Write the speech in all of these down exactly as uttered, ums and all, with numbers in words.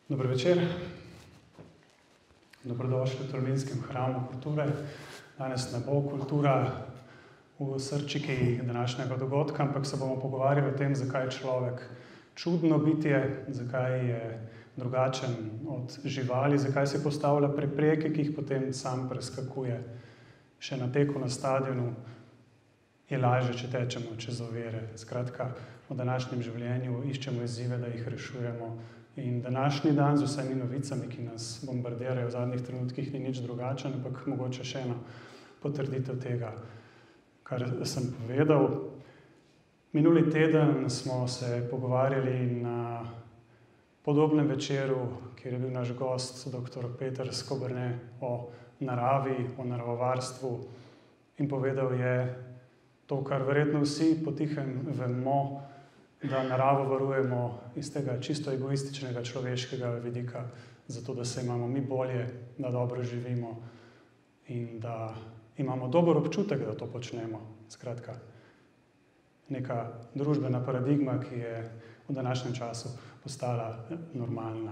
Dober večer. Dobrodošli v Tolminskem hramu kulture. Danes ne bo kultura v srčiki današnjega dogodka, ampak se bomo pogovarjali o tem, zakaj je človek čudno bitje, zakaj je drugačen od živali, zakaj se postavlja prepreke, ki jih potem sam preskakuje. Še na teku na stadionu je lažje, če tečemo čez ovire. Skratka, v današnjem življenju iščemo izzive, da jih rešujemo. In današnji dan z vsemi novicami, ki nas bombardirajo v zadnjih trenutkih, ni nič drugačen, ampak mogoče še ena potrditev tega, kar sem povedal. Minuli teden smo se pogovarjali na podobnem večeru, kjer je bil naš gost, doktor Peter Skoberne, o naravi, o naravovarstvu in povedal je to, kar verjetno vsi potihem vemo, da naravo varujemo iz tega čisto egoističnega človeškega vidika, zato da se imamo mi bolje, da dobro živimo in da imamo dober občutek, da to počnemo. Skratka, neka družbena paradigma, ki je v današnjem času postala normalna.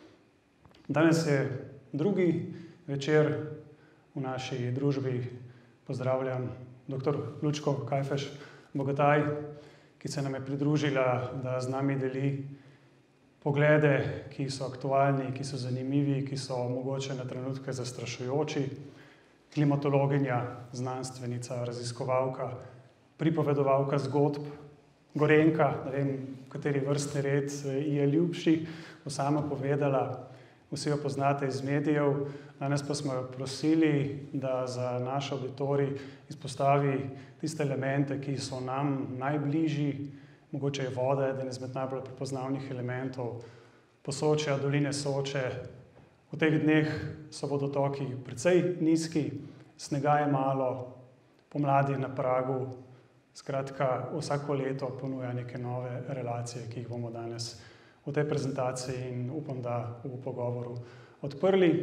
Danes je drugi večer v naši družbi. Pozdravljam doktor Lučko Kajfež Bogataj, ki se nam je pridružila, da z nami deli poglede, ki so aktualni, ki so zanimivi, ki so mogoče na trenutke zastrašujoči. Klimatologinja, znanstvenica, raziskovalka, pripovedovalka zgodb, Gorenjka, ne vem, kateri vrstni red ji je ljubši, bo sama povedala, vsi jo poznate iz medijev. Danes pa smo jo prosili, da za naš auditorij izpostavi tiste elemente, ki so nam najbližji. Mogoče je voda eden izmed najbolj prepoznavnih elementov. Posočja, doline Soče. V teh dneh so vodotoki precej nizki, snega je malo, pomlad je na pragu. Skratka, vsako leto ponuja neke nove relacije, ki jih bomo danes v tej prezentaciji in upam, da v pogovoru odprli.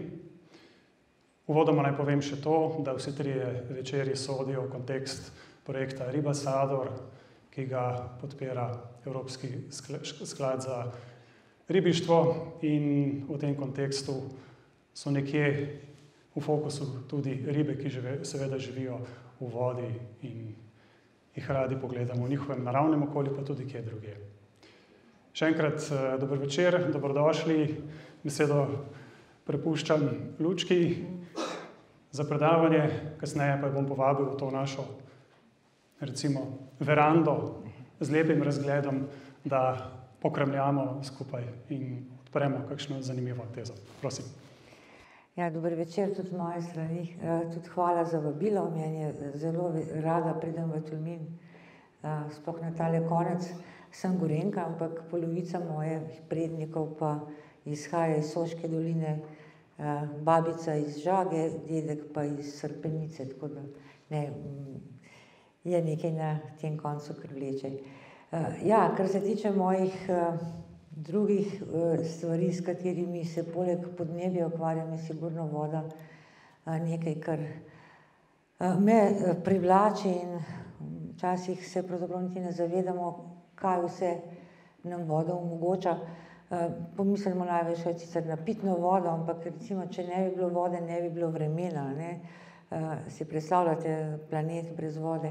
Uvodoma naj povem še to, da vsi trije večeri sodijo v kontekst projekta Ribasador, ki ga podpira Evropski sklad za ribištvo, in v tem kontekstu so nekje v fokusu tudi ribe, ki žive, seveda živijo v vodi in jih radi pogledamo v njihovem naravnem okolju, pa tudi kje drugje. Še enkrat dober večer, dobrodošli. Besedo prepuščam Lučki za predavanje, kasneje pa bom povabil v to našo, recimo, verando z lepim razgledom, da pokramljamo skupaj in odpremo kakšno zanimivo tezo. Prosim. Ja, dober večer tudi z moje strani. Tudi hvala za vabilo. Meni je zelo rada pridem v Tolmin, sploh na tale konec. Sem Gorenjka, ampak polovica mojih prednikov pa izhaja iz Soške doline, babica iz Žage, dedek pa iz Srpenice, tako da ne, je nekaj na tem koncu, kar vleče. Ja, kar se tiče mojih drugih stvari, s katerimi se poleg podnebja ukvarjam, je sigurno voda nekaj, kar me privlači in včasih se pravzaprav niti ne zavedamo, kaj vse nam voda omogoča. Pomislimo največ sicer na pitno vodo, ampak recimo, če ne bi bilo vode, ne bi bilo vremena, ne. Si predstavljate planet brez vode.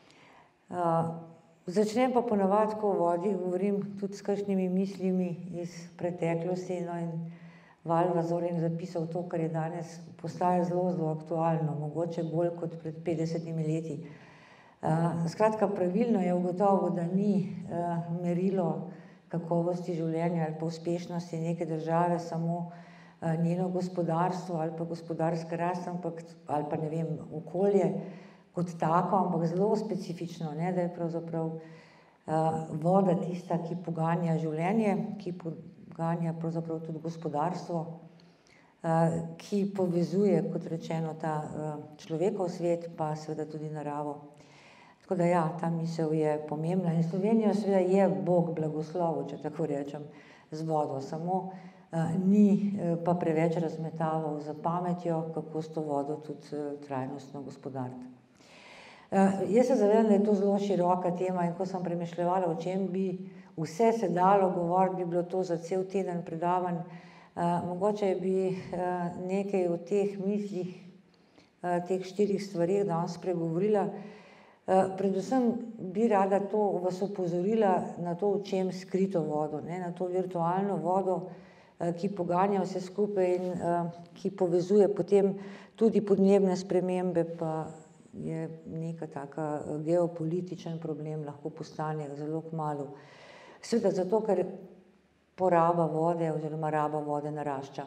Začnem pa ponavadi, ko o vodi govorim, tudi s kakšnimi mislimi iz preteklosti, no, in Valva Zorin zapisal to, kar je danes postaja zelo, zelo aktualno, mogoče bolj kot pred petdesetimi leti. Skratka, pravilno je ugotovil, da ni merilo kakovosti življenja ali pa uspešnosti neke države samo njeno gospodarstvo ali pa gospodarska rast, ampak, ali pa ne vem, okolje kot tako, ampak zelo specifično, ne, da je pravzaprav voda tista, ki poganja življenje, ki poganja pravzaprav tudi gospodarstvo, ki povezuje, kot rečeno, ta človekov svet, pa seveda tudi naravo. Tako da ja, ta misel je pomembna in Slovenijo seveda je Bog blagoslovil, če tako rečem, z vodo, samo ni pa preveč razmetaval za pametjo, kako s to vodo tudi trajnostno gospodariti. Jaz se zavedam, da je to zelo široka tema in ko sem premišljevala, o čem bi vse se dalo govoriti, bi bilo to za cel teden predavanj, Mogoče bi nekaj o teh mislih, teh štirih stvarih danes spregovorila. Predvsem bi rada to vas opozorila na to, v čem skrito vodo, ne, na to virtualno vodo, ki poganja vse skupaj in ki povezuje potem tudi podnebne spremembe, pa je neka taka geopolitičen problem, lahko postane zelo kmalu. Seveda zato, ker poraba vode oziroma raba vode narašča.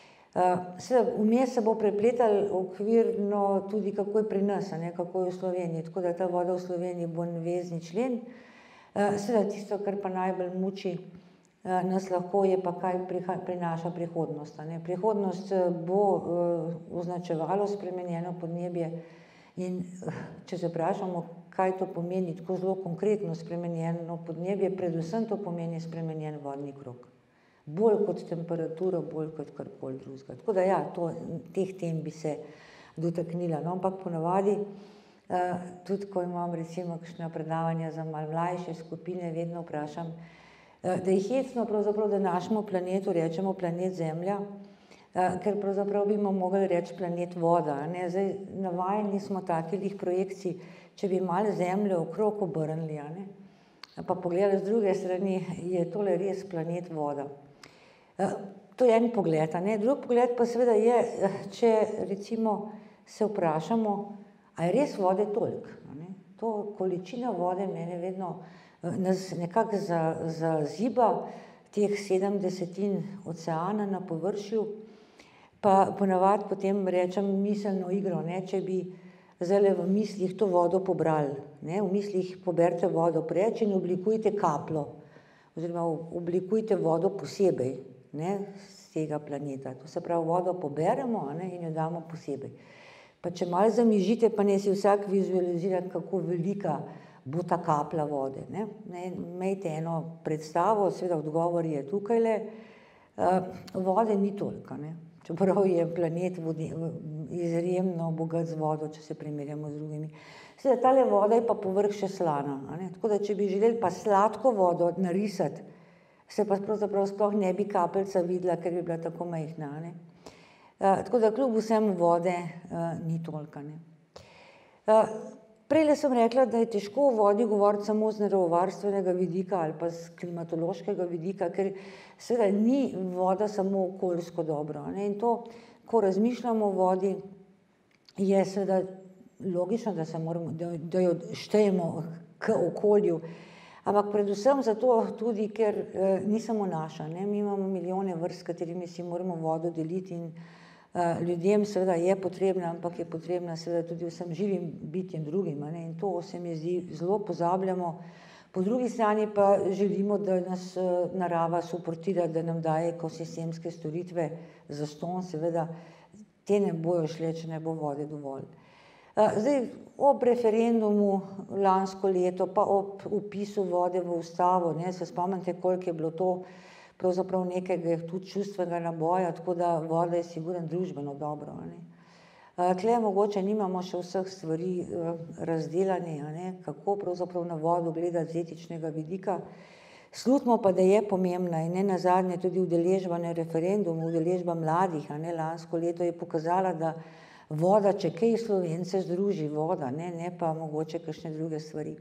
Seveda vmes se bo prepletalo okvirno tudi, kako je pri nas, a ne, kako je v Sloveniji, tako da ta voda v Sloveniji bo vezni člen. Seveda tisto, kar pa najbolj muči nas lahko, je pa kaj prinaša prihodnost, a ne. Prihodnost bo označevalo spremenjeno podnebje in če se vprašamo, kaj to pomeni, tako zelo konkretno spremenjeno podnebje, predvsem to pomeni spremenjen vodni krog. Bolj kot temperaturo, bolj kot karkoli drugega. Tako da ja, to, teh tem bi se dotaknila, no, ampak ponavadi, tudi ko imam recimo kakšna predavanja za malo mlajše skupine, vedno vprašam, da je hecno pravzaprav, da našemu planetu rečemo planet Zemlja, ker pravzaprav bi mu mogli reči planet voda, a ne. Zdaj, navajeni smo takih projekcij, če bi malo Zemljo okrog obrnili, a ne, pa pogledali z druge strani, je tole res planet voda. To je en pogled, a ne. Drug pogled pa seveda je, če recimo se vprašamo, a je res vode toliko, a ne. To količina vode mene vedno nas nekako zaziba, teh sedem desetin oceana na površju, pa ponavadi potem rečem miselno igro, ne, če bi zdajle v mislih to vodo pobrali, ne, v mislih poberite vodo preč in oblikujte kapljo oziroma oblikujte vodo posebej, ne, z tega planeta. To se pravi, vodo poberemo, a ne, in jo damo posebej. Pa če malo zamižite, pa naj si vsak vizualizira, kako velika bo ta kaplja vode, ne. Imejte eno predstavo, seveda odgovor je tukajle, vode ni toliko, a ne. Čeprav je planet izjemno bogat z vodo, če se primerjamo z drugimi. Seveda tale voda je pa povrh še slana, a ne, tako da če bi želeli pa sladko vodo narisati, se pa pravzaprav sploh ne bi kapljica videla, ker bi bila tako majhna, a ne. Tako da kljub vsemu vode ni toliko, a ne. Prejle sem rekla, da je težko o vodi govoriti samo z naravovarstvenega vidika ali pa s klimatološkega vidika, ker seveda ni voda samo okoljsko dobro, a ne, in to, ko razmišljamo o vodi, je seveda logično, da se moramo, da jo štejemo k okolju, ampak predvsem zato tudi, ker ni samo naša, ne, mi imamo milijone vrst, s katerimi si moramo vodo deliti in ljudem seveda je potrebna, ampak je potrebna seveda tudi vsem živim bitjem drugim, a ne, in to se mi zdi zelo pozabljamo. Po drugi strani pa želimo, da nas narava suportira, da nam daje ekosistemske storitve zastonj, seveda te ne bojo šle, če ne bo vode dovolj. Zdaj, ob referendumu lansko leto, pa ob vpisu vode v ustavo, ne, se spomnite, koliko je bilo to pravzaprav nekega tudi čustvenega naboja, tako da voda je sigurno družbeno dobro, a ne. Tule mogoče nimamo še vseh stvari razdelane, a ne, kako pravzaprav na vodo gledati z etičnega vidika. Slutimo pa, da je pomembna in nenazadnje tudi udeležba na referendumu, udeležba mladih, a ne, lansko leto je pokazala, da voda, če kaj Slovence združi, voda, ne, ne pa mogoče kakšne druge stvari.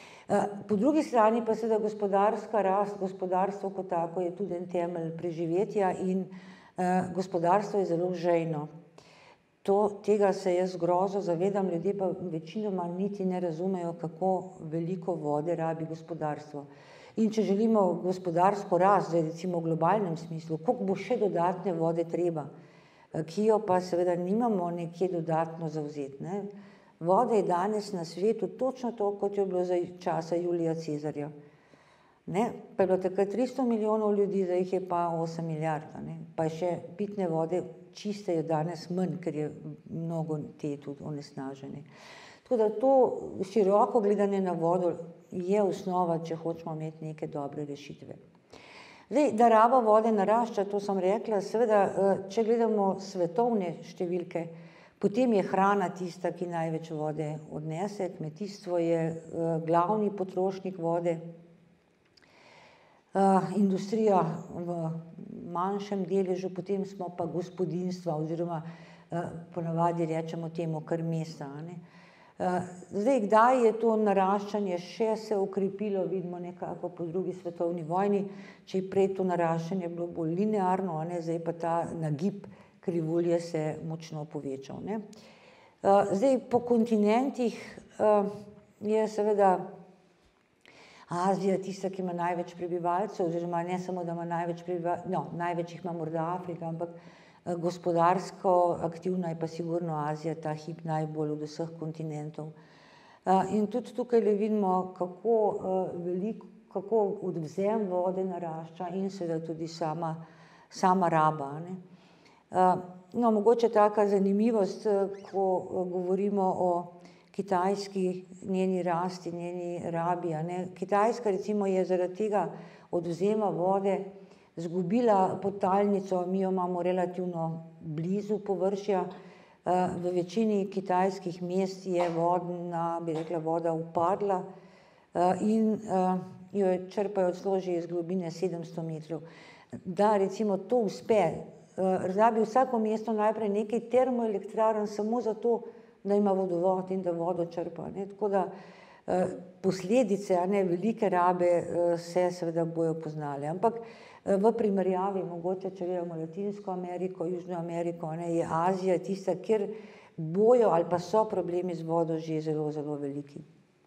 Po drugi strani pa seveda gospodarska rast, gospodarstvo kot tako je tudi en temelj preživetja in gospodarstvo je zelo žejno. To, tega se jaz grozo zavedam, ljudje pa večinoma niti ne razumejo, kako veliko vode rabi gospodarstvo. In če želimo gospodarsko rast, zdaj recimo v globalnem smislu, koliko bo še dodatne vode treba, ki jo pa seveda nimamo nekje dodatno zavzeti, ne. Vode je danes na svetu točno to, kot je bilo za časa Julija Cezarja, ne, pa je bilo takrat tristo milijonov ljudi, zdaj jih je pa osem milijard, a ne, pa je še pitne vode čiste je danes manj, ker je mnogo te tudi onesnažene. Tako da to široko gledanje na vodo je osnova, če hočemo imeti neke dobre rešitve. Zdaj, da raba vode narašča, to sem rekla, seveda, če gledamo svetovne številke, potem je hrana tista, ki največ vode odnese, kmetijstvo je glavni potrošnik vode. industrija v manjšem deležu, potem smo pa gospodinjstva oziroma ponavadi rečemo temu kar mesta, a ne. Zdaj, kdaj je to naraščanje še se okrepilo, vidimo nekako po drugi svetovni vojni, če je prej to naraščanje bilo bolj linearno, a ne, zdaj pa ta nagib krivulje se močno povečal, ne. Zdaj, po kontinentih je seveda Azija tista, ki ima največ prebivalcev, oziroma ne samo, da ima največ prebivalcev, no, največ jih ima morda Afrika, ampak gospodarsko aktivna je pa sigurno Azija ta hip najbolj od vseh kontinentov. In tudi tukaj vidimo, kako veliko, kako odvzem vode narašča in seveda tudi sama, sama raba, ne. No, mogoče taka zanimivost, ko govorimo o Kitajski, njeni rasti, njeni rabi, a ne. Kitajska recimo je zaradi tega odvzema vode izgubila podtalnico, mi jo imamo relativno blizu površja, v večini kitajskih mest je vodna, bi rekla, voda upadla in jo črpajo celo že iz globine sedemsto metrov. Da recimo to uspe, rabi vsako mesto najprej nekaj termoelektrarn samo zato, da ima vodovod in da vodo črpa, ne, tako da posledice, a ne, velike rabe se seveda bojo poznale, ampak v primerjavi mogoče, če gledamo Latinsko Ameriko, Južno Ameriko, a ne, je Azija tista, kjer bojo ali pa so problemi z vodo že zelo, zelo veliki.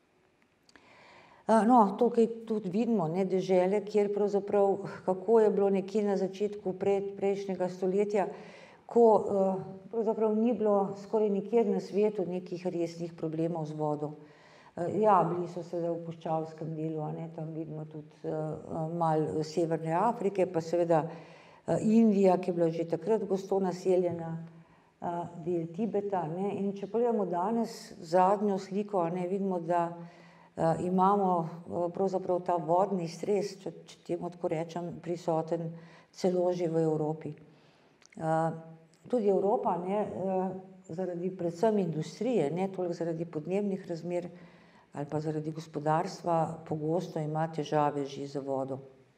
No, tukaj tudi vidimo, ne, dežele, kjer pravzaprav, kako je bilo nekje na začetku prejšnjega stoletja, ko pravzaprav ni bilo skoraj nikjer na svetu nekih resnih problemov z vodo. Ja, bili so seveda v puščavskem delu, a ne, tam vidimo tudi malo Severne Afrike, pa seveda Indija, ki je bila že takrat gosto naseljena, del Tibeta, ne, in če pogledamo danes zadnjo sliko, a ne, vidimo, da imamo pravzaprav ta vodni stres, če, če temu tako rečem, prisoten celo že v Evropi. Tudi Evropa, ne, zaradi predvsem industrije, ne toliko zaradi podnebnih razmer ali pa zaradi gospodarstva, pogosto ima težave že z vodo.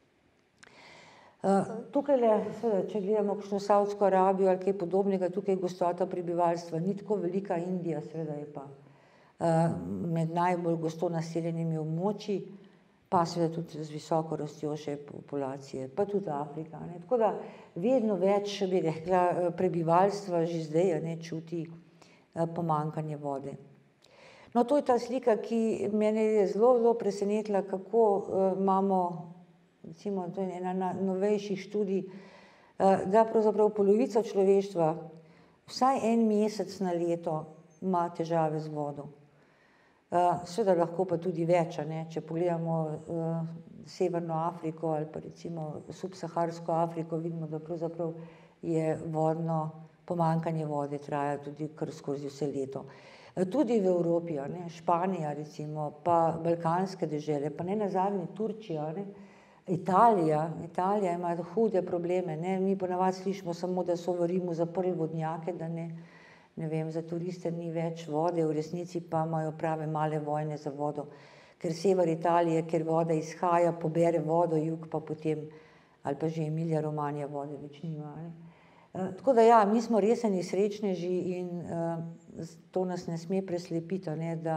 Tukajle, seveda, če gledamo kakšno Savdsko Arabijo ali kaj podobnega, tukaj gostota prebivalstva ni tako velika, Indija seveda je pa med najbolj gosto naseljenimi območji, pa seveda tudi z visoko rastjoče populacije, pa tudi Afrika, ne, tako da vedno več, bi rekla, prebivalstva že zdaj, a ne, čuti pomanjkanje vode. No, to je ta slika, ki mene je zelo, zelo presenetila, kako imamo, recimo, to je ena novejših študij, da pravzaprav polovica človeštva vsaj en mesec na leto ima težave z vodo. Seveda lahko pa tudi več, a ne, če pogledamo Severno Afriko ali pa recimo subsaharsko Afriko, vidimo, da pravzaprav je vodno pomanjkanje vode traja tudi kar skozi vse leto. Tudi v Evropi, a ne, Španija recimo, pa balkanske dežele, pa nenazadnje Turčija, ne, Italija, Italija ima hude probleme, ne, mi ponavadi slišimo samo, da so v Rimu zaprli vodnjake, da ne, ne vem, za turiste ni več vode, v resnici pa imajo prave male vojne za vodo, ker sever Italije, kjer voda izhaja, pobere vodo, jug pa potem, ali pa že Emilija Romagna vode več nima, ne. Tako da ja, mi smo res eni srečneži in to nas ne sme preslepiti, a ne, da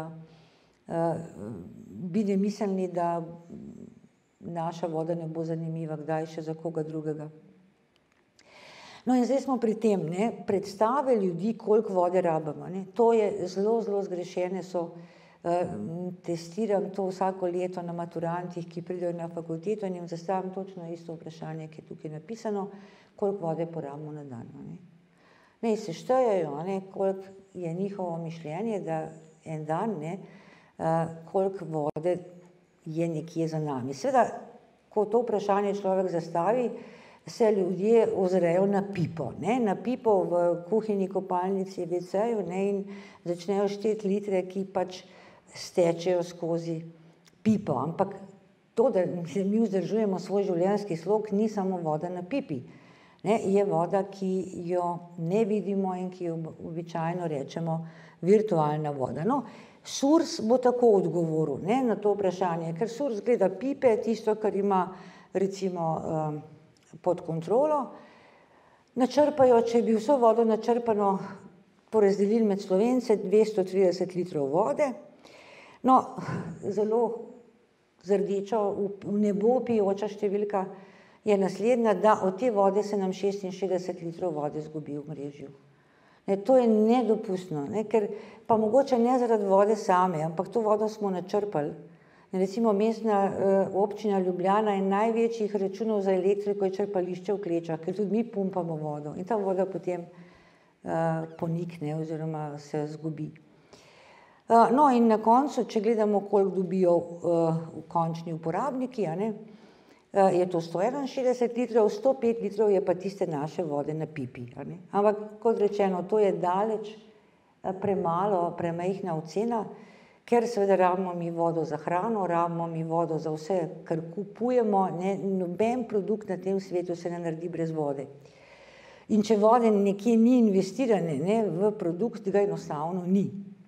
biti miselni, da naša voda ne bo zanimiva kdaj še za koga drugega. No, in zdaj smo pri tem, ne, predstave ljudi, koliko vode rabimo, ne, to je zelo, zelo zgrešene so, testiram to vsako leto na maturantih, ki pridejo na fakulteto in jim zastavim točno isto vprašanje, ki je tukaj napisano, koliko vode porabimo na dan, a ne. Naj se štejejo, a ne, koliko je njihovo mišljenje, da en dan, ne, koliko vode je nekje za nami. Seveda, ko to vprašanje človek zastavi, se ljudje ozrejo na pipo, ne, na pipo v kuhinji, kopalnici, ve ce-ju, ne, in začnejo šteti litre, ki pač stečejo skozi pipo, ampak to, da mi vzdržujemo svoj življenjski slog, ni samo voda na pipi, ne, je voda, ki jo ne vidimo in ki jo običajno rečemo virtualna voda. No, SURS bo tako odgovoril, ne, na to vprašanje, ker SURS gleda pipe, tisto, kar ima recimo pod kontrolo. Načrpajo, če bi vso vodo načrpano porazdelili med Slovence, dvesto trideset litrov vode. No, zelo zrdeča v nebo pijoča številka je naslednja, da od te vode se nam šestinšestdeset litrov vode izgubi v mrežju. Ne, to je nedopustno, ne, ker pa mogoče ne zaradi vode same, ampak to vodo smo načrpali. Recimo mestna uh, občina Ljubljana je največjih računov za elektriko je črpališče v Klečah, ker tudi mi pumpamo vodo in ta voda potem uh, ponikne oziroma se izgubi. Uh, no in na koncu, če gledamo, koliko dobijo uh, končni uporabniki, a ne, uh, je to sto enainšestdeset litrov, sto pet litrov je pa tiste naše vode na pipi. A ne. Ampak kot rečeno, to je daleč uh, premalo, premajhna ocena, ker seveda rabimo mi vodo za hrano, rabimo mi vodo za vse, kar kupujemo, ne, noben produkt na tem svetu se ne naredi brez vode. In če vode nekje ni investirane, ne, v produkt, ga enostavno ni.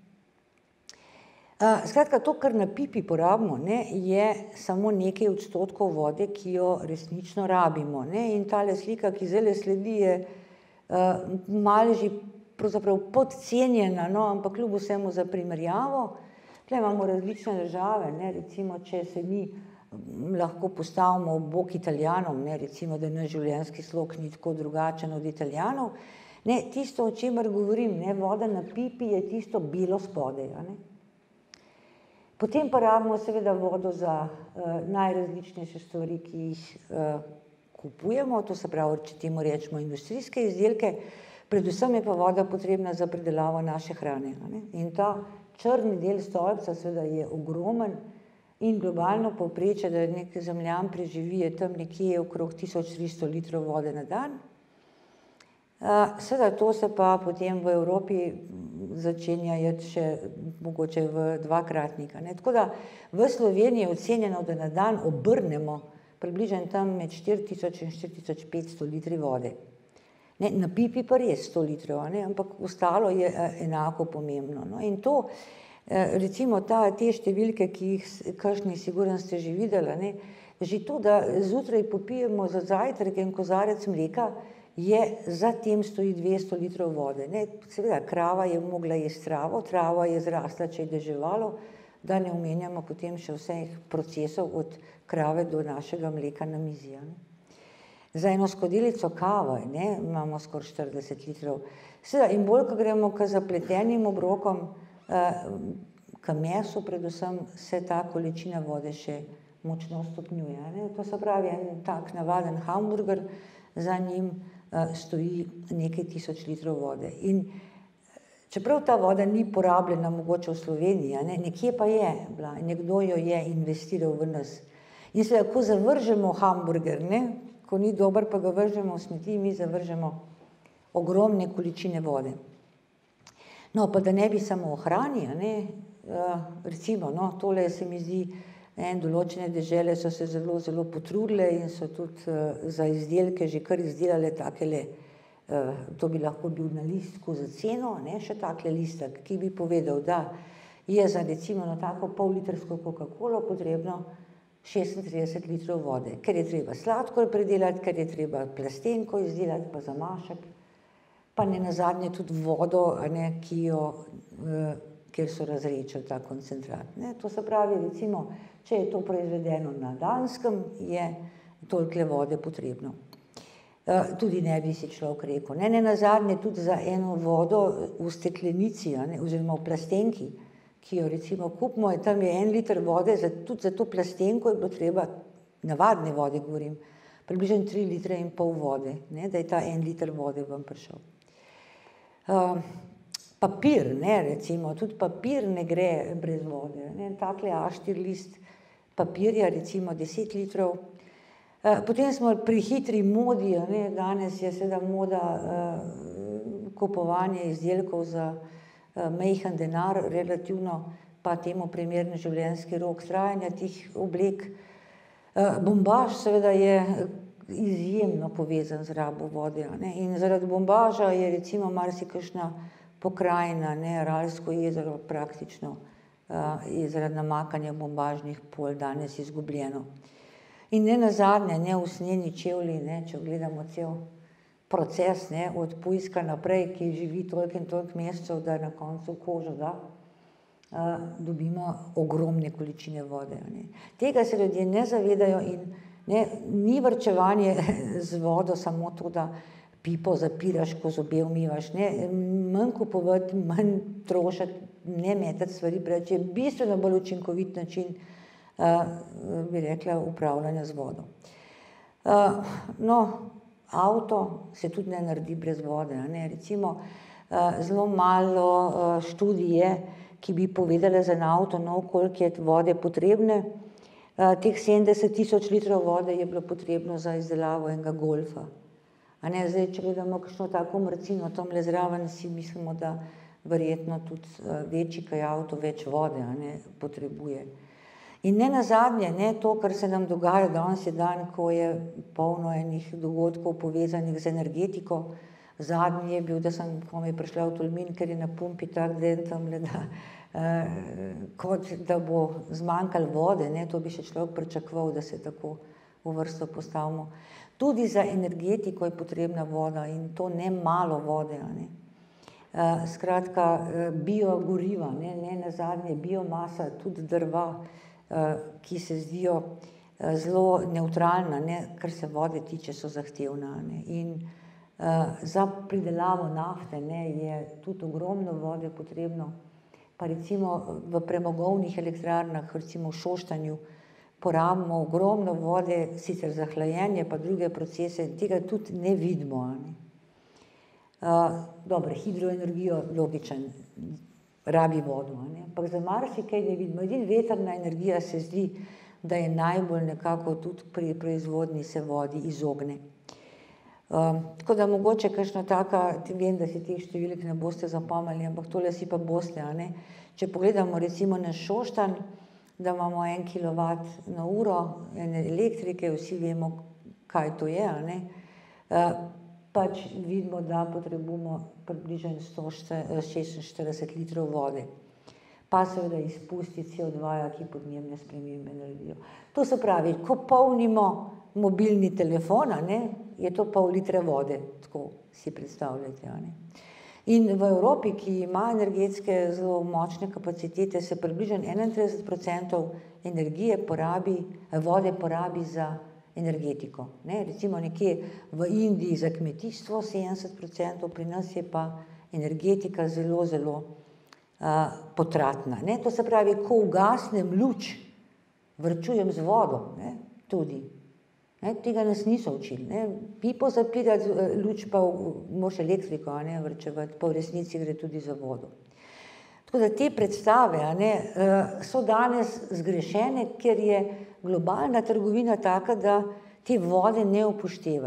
Uh, skratka, to, kar na pipi porabimo, ne, je samo nekaj odstotkov vode, ki jo resnično rabimo. Ne. In tale slika, ki zdajle sledi, je uh, malo že pravzaprav podcenjena, no, ampak kljub vsemu za primerjavo. Tukaj imamo različne države, ne, recimo, če se mi lahko postavimo v bok Italijanom, ne, recimo, da naš življenjski slog ni tako drugačen od Italijanov, ne, tisto, o čemer govorim, ne, voda na pipi je tisto belo spodaj, a ne. Potem pa rabimo seveda vodo za uh, najrazličnejše stvari, ki jih uh, kupujemo, to se pravi, če temu rečemo industrijske izdelke, predvsem je pa voda potrebna za predelavo naše hrane, a ne. In ta črni del stolpca seveda je ogromen in globalno povprečje, da nek Zemljan preživi, je tam nekje okrog tisoč tristo litrov vode na dan. Seveda to se pa potem v Evropi začenja jeti še mogoče v dvakratnika. Ne. Tako da v Sloveniji je ocenjeno, da na dan obrnemo približno tam med štiri tisoč in štiri tisoč petsto litri vode. Ne, na pipi pa res sto litrov, ne, ampak ostalo je enako pomembno. No, in to, recimo ta, te številke, ki jih kakšni sigurno ste že videli, ne, že to, da zjutraj popijemo za zajtrk en kozarec mleka, je za tem stoji dvesto litrov vode. Ne. Seveda, krava je mogla jesti travo, trava je zrasla, če je deževalo, da ne omenjamo potem še vseh procesov od krave do našega mleka na mizi. Ne. Za eno skodelico kave, ne, imamo skoraj štirideset litrov. Seveda, in bolj, ko gremo k zapletenim obrokom, eh, k mesu predvsem, se ta količina vode še močno stopnjuje. Ne. To se pravi, en tak navaden hamburger, za njim eh, stoji nekaj tisoč litrov vode. In čeprav ta voda ni porabljena mogoče v Sloveniji, ne, nekje pa je bila, nekdo jo je investiral v nas. In seveda, ko zavržemo hamburger, ne, ko ni dober, pa ga vržemo v smeti, mi zavržemo ogromne količine vode. No, pa da ne bi samo o hrani, ne, recimo, no, tole se mi zdi, ne, določene dežele so se zelo, zelo potrudile in so tudi za izdelke že kar izdelale takele, to bi lahko bil na listku za ceno, ne, še takle listek, ki bi povedal, da je za recimo na tako pol litrsko Coca-Colo potrebno šestintrideset litrov vode, ker je treba sladkor predelati, ker je treba plastenko izdelati, pa zamašek, pa ne nazadnje tudi vodo, a ne, ki jo, kjer so razredčili ta koncentrat. Ne. To se pravi, recimo, če je to proizvedeno na Danskem, je tolikle vode potrebno. Tudi ne bi si človek rekel. Ne, ne nazadnje tudi za eno vodo v steklenici, a ne, oziroma v plastenki, ki jo recimo kupimo, je tam je en liter vode, za, tudi za to plastenko je bilo treba, navadne vode govorim, približno tri litre in pol vode, ne, da je ta en liter vode vam prišel. Uh, papir, ne, recimo, tudi papir ne gre brez vode, ne, takle A štiri list papirja, recimo deset litrov. Uh, potem smo pri hitri modi, ne, danes je seveda moda uh, kupovanje izdelkov za majhen denar, relativno pa temu primeren življenjski rok trajanja teh oblek. Bombaž seveda je izjemno povezan z rabo vode, ne, in zaradi bombaža je recimo marsikakšna pokrajina, ne, Aralsko jezero praktično je zaradi namakanja bombažnih polj danes izgubljeno. In ne nazadnje, ne, usnjeni čevlji, ne, če gledamo cel proces, ne, od pujska naprej, ki živi toliko in toliko mesecev, da na koncu kožo da, uh, dobimo ogromne količine vode. Ne. Tega se ljudje ne zavedajo in ne, ni varčevanje z vodo samo to, da pipo zapiraš, ko zobe umivaš, ne, manj kupovati, manj trošiti, ne metati stvari preveč, je bistveno bolj učinkovit način, uh, bi rekla, upravljanja z vodo. Uh, no, avto se tudi ne naredi brez vode, ne, recimo uh, zelo malo uh, študije, ki bi povedale za en avto, no, koliko je vode potrebne. Uh, teh sedemdeset tisoč litrov vode je bilo potrebno za izdelavo enega golfa. A ne, zdaj, če gledamo kakšno tako mrcino, tamle zraven, si mislimo, da verjetno tudi uh, večji kaj avto več vode, a ne, potrebuje. In ne nazadnje, ne, to, kar se nam dogaja, danes je dan, ko je polno enih dogodkov povezanih z energetiko. Zadnji je bil, da sem komaj prišla v Tolmin, ker je na pumpi tak den tamle, da eh, kot da bo zmanjkalo vode, ne, to bi še človek pričakoval, da se tako v vrsto postavimo. Tudi za energetiko je potrebna voda in to ne malo vode, a ne. Uh, skratka, biogoriva, ne, ne nazadnje biomasa, tudi drva, uh, ki se zdijo uh, zelo nevtralna, ne, kar se vode tiče, so zahtevna. Ne. In uh, za pridelavo nafte, ne, je tudi ogromno vode potrebno, pa recimo v premogovnih elektrarnah, recimo v Šoštanju, porabimo ogromno vode, sicer za hlajenje, pa druge procese, tega tudi ne vidimo. Ne. Uh, dobro, hidroenergijo, logičen, rabi vodo, ne? Ampak za marsikaj ne vidimo. Edina vetrna energija se zdi, da je najbolj nekako tudi pri proizvodnji se vodi izogne. Uh, tako da mogoče kakšna taka, vem, da si teh številk ne boste zapomnili, ampak tole si pa boste, a ne. Če pogledamo recimo na Šoštanj, da imamo en kilovat na uro ene elektrike, vsi vemo, kaj to je, a ne. Uh, pač vidimo, da potrebujemo približno sto šestinštirideset litrov vode. Pa seveda izpusti C O dva, ki podnebne spremembe naredijo. To se pravi, ko polnimo mobilni telefon, a ne, je to pol litre vode, tako si predstavljate, a ne. In v Evropi, ki ima energetske zelo močne kapacitete, se približno enaintrideset procentov energije porabi, vode porabi za energetiko. Ne, recimo nekje v Indiji za kmetijstvo sedemdeset procentov, pri nas je pa energetika zelo, zelo uh, potratna. Ne. To se pravi, ko ugasnem luč, varčujem z vodo, ne, tudi. Ne, tega nas niso učili. Ne. Pipo zapirati, luč pa moraš elektriko, a ne, varčevati, pa v resnici gre tudi za vodo. Tako da te predstave, a ne, so danes zgrešene, ker je globalna trgovina taka, da te vode ne upošteva.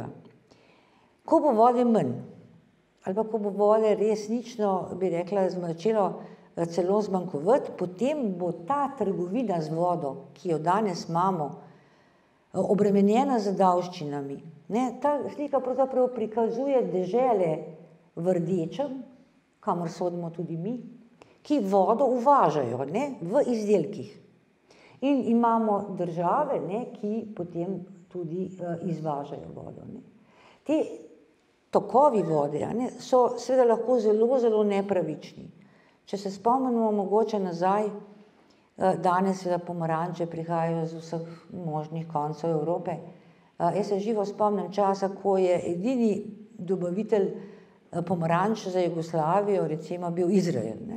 Ko bo vode manj, ali pa ko bo vode resnično, bi rekla, začelo celo zmanjkovati, potem bo ta trgovina z vodo, ki jo danes imamo, obremenjena z davščinami. Ne, ta slika pravzaprav prikazuje dežele v rdečem, kamor sodimo tudi mi, ki vodo uvažajo, ne, v izdelkih. In imamo države, ne, ki potem tudi uh, izvažajo vodo. Ne. Te tokovi vode, ne, so seveda lahko zelo, zelo nepravični. Če se spomnimo mogoče nazaj, uh, danes seveda pomaranče prihajajo z vseh možnih koncev Evrope. Uh, jaz se živo spomnim časa, ko je edini dobavitelj uh, pomaranč za Jugoslavijo, recimo, bil Izrael. Ne.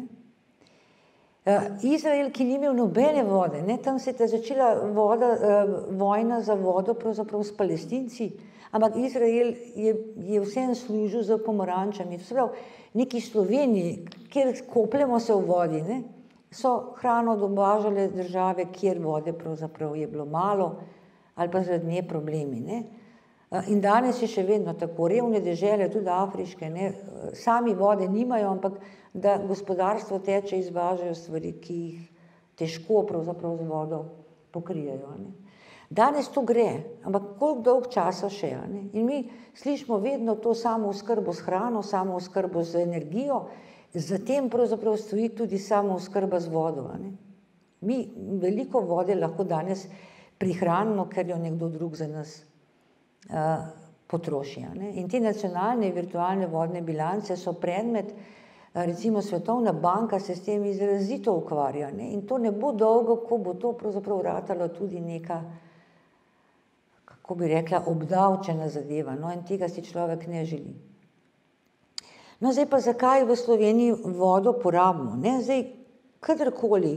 Izrael, ki ni imel nobene vode, ne, tam se je začela voda, vojna za vodo pravzaprav s Palestinci, ampak Izrael je, je vsem služil za pomarančami. Neki Sloveniji, kjer kopljemo se v vodi, ne, so hrano dobažale države, kjer vode pravzaprav je bilo malo ali pa zaradi nje problemi. Ne. In danes je še vedno tako, revne dežele, tudi afriške, ne, sami vode nimajo, ampak da gospodarstvo teče, izvažajo stvari, ki jih težko pravzaprav z vodo pokrijejo. Ne. Danes to gre, ampak koliko dolg časa še. Ne. In mi slišimo vedno to samo oskrbo s hrano, samo oskrbo z energijo, zatem pravzaprav stoji tudi samo oskrba z vodo. Ne. Mi veliko vode lahko danes prihranimo, ker jo nekdo drug za nas uh, potroši. Ne? In te nacionalne virtualne vodne bilance so predmet, recimo Svetovna banka se s tem izrazito ukvarja, ne? In to ne bo dolgo, ko bo to pravzaprav ratalo tudi neka, kako bi rekla, obdavčena zadeva, no, in tega si človek ne želi. No, zdaj pa zakaj v Sloveniji vodo porabimo, ne? Zdaj, kadarkoli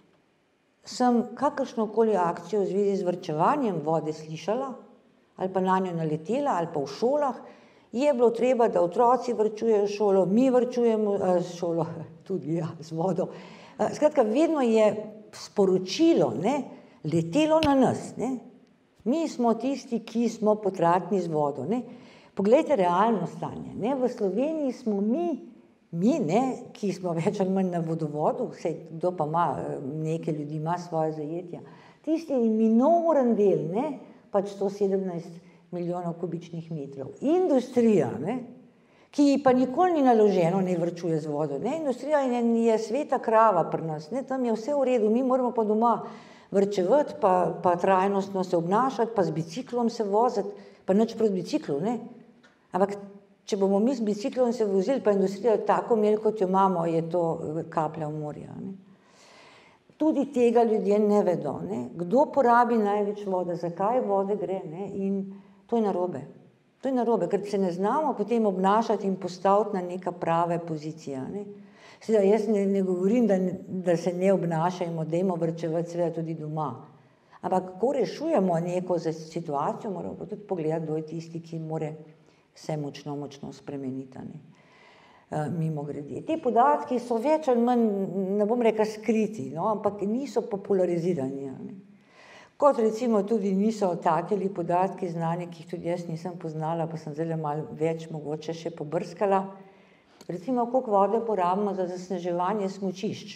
sem kakršnokoli akcijo v zvezi z varčevanjem vode slišala, ali pa na njo naletela, ali pa v šolah, je bilo treba, da otroci varčujejo šolo, mi varčujemo s šolo, tudi ja, z vodo. Skratka, vedno je sporočilo, ne, letelo na nas, ne. Mi smo tisti, ki smo potratni z vodo, ne. Poglejte realno stanje, ne, v Sloveniji smo mi, mi, ne, ki smo več ali manj na vodovodu, vsej, kdo pa ima, nekaj ljudi ima svoje zajetja, tisti minoren del, ne, pač sto sedemnajst milijonov kubičnih metrov. Industrija, ne, ki pa nikoli ni naloženo, ne varčuje z vodo, ne, industrija je, je sveta krava pri nas, ne, tam je vse v redu, mi moramo pa doma varčevati, pa, pa trajnostno se obnašati, pa z biciklom se voziti, pa nič proti biciklu, ne. Ampak, če bomo mi z biciklom se vozili, pa industrija tako imeli, kot jo imamo, je to kaplja v morje, ne. Tudi tega ljudje ne vedo, ne. Kdo porabi največ vode, zakaj vode gre, ne, in to je narobe. To je narobe, ker se ne znamo potem obnašati in postaviti na neka prave pozicije, ne. Seveda, jaz ne, ne govorim, da, da se ne obnašajmo, dajmo varčevati seveda tudi doma. Ampak, ko rešujemo neko situacijo, moramo pa tudi pogledati, kdo je tisti, ki more vse močno, močno spremeniti, ne. Uh, mimo grede. Te podatki so več ali manj, ne bom rekla skriti, no, ampak niso popularizirani, ne. Kot recimo tudi niso takeli podatki znani, ki jih tudi jaz nisem poznala, pa sem zdaj malo več mogoče še pobrskala. Recimo, koliko vode porabimo za zasneževanje smučišč.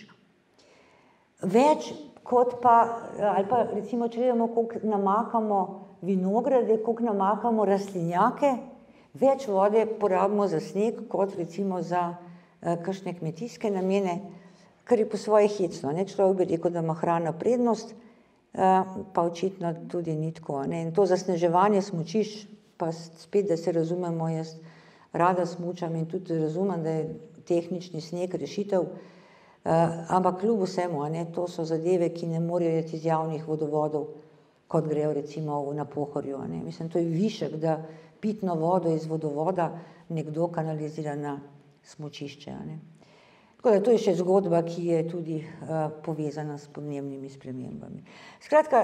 Več kot pa, ali pa recimo, če gledamo, koliko namakamo vinograde, koliko namakamo rastlinjake, več vode porabimo za sneg, kot recimo za uh, kakšne kmetijske namene, kar je po svoje hecno, ne, človek bi rekel, da ima hrana prednost, pa očitno tudi ni tako, ne. In to zasneževanje smučišč, pa spet, da se razumemo, jaz rada smučam in tudi razumem, da je tehnični sneg rešitev, ampak kljub vsemu, ne, to so zadeve, ki ne morejo iti iz javnih vodovodov, kot grejo recimo na Pohorju, ne. Mislim, to je višek, da pitno vodo iz vodovoda nekdo kanalizira na smučišče, ne. Tako da to je še zgodba, ki je tudi uh, povezana s podnebnimi spremembami. Skratka,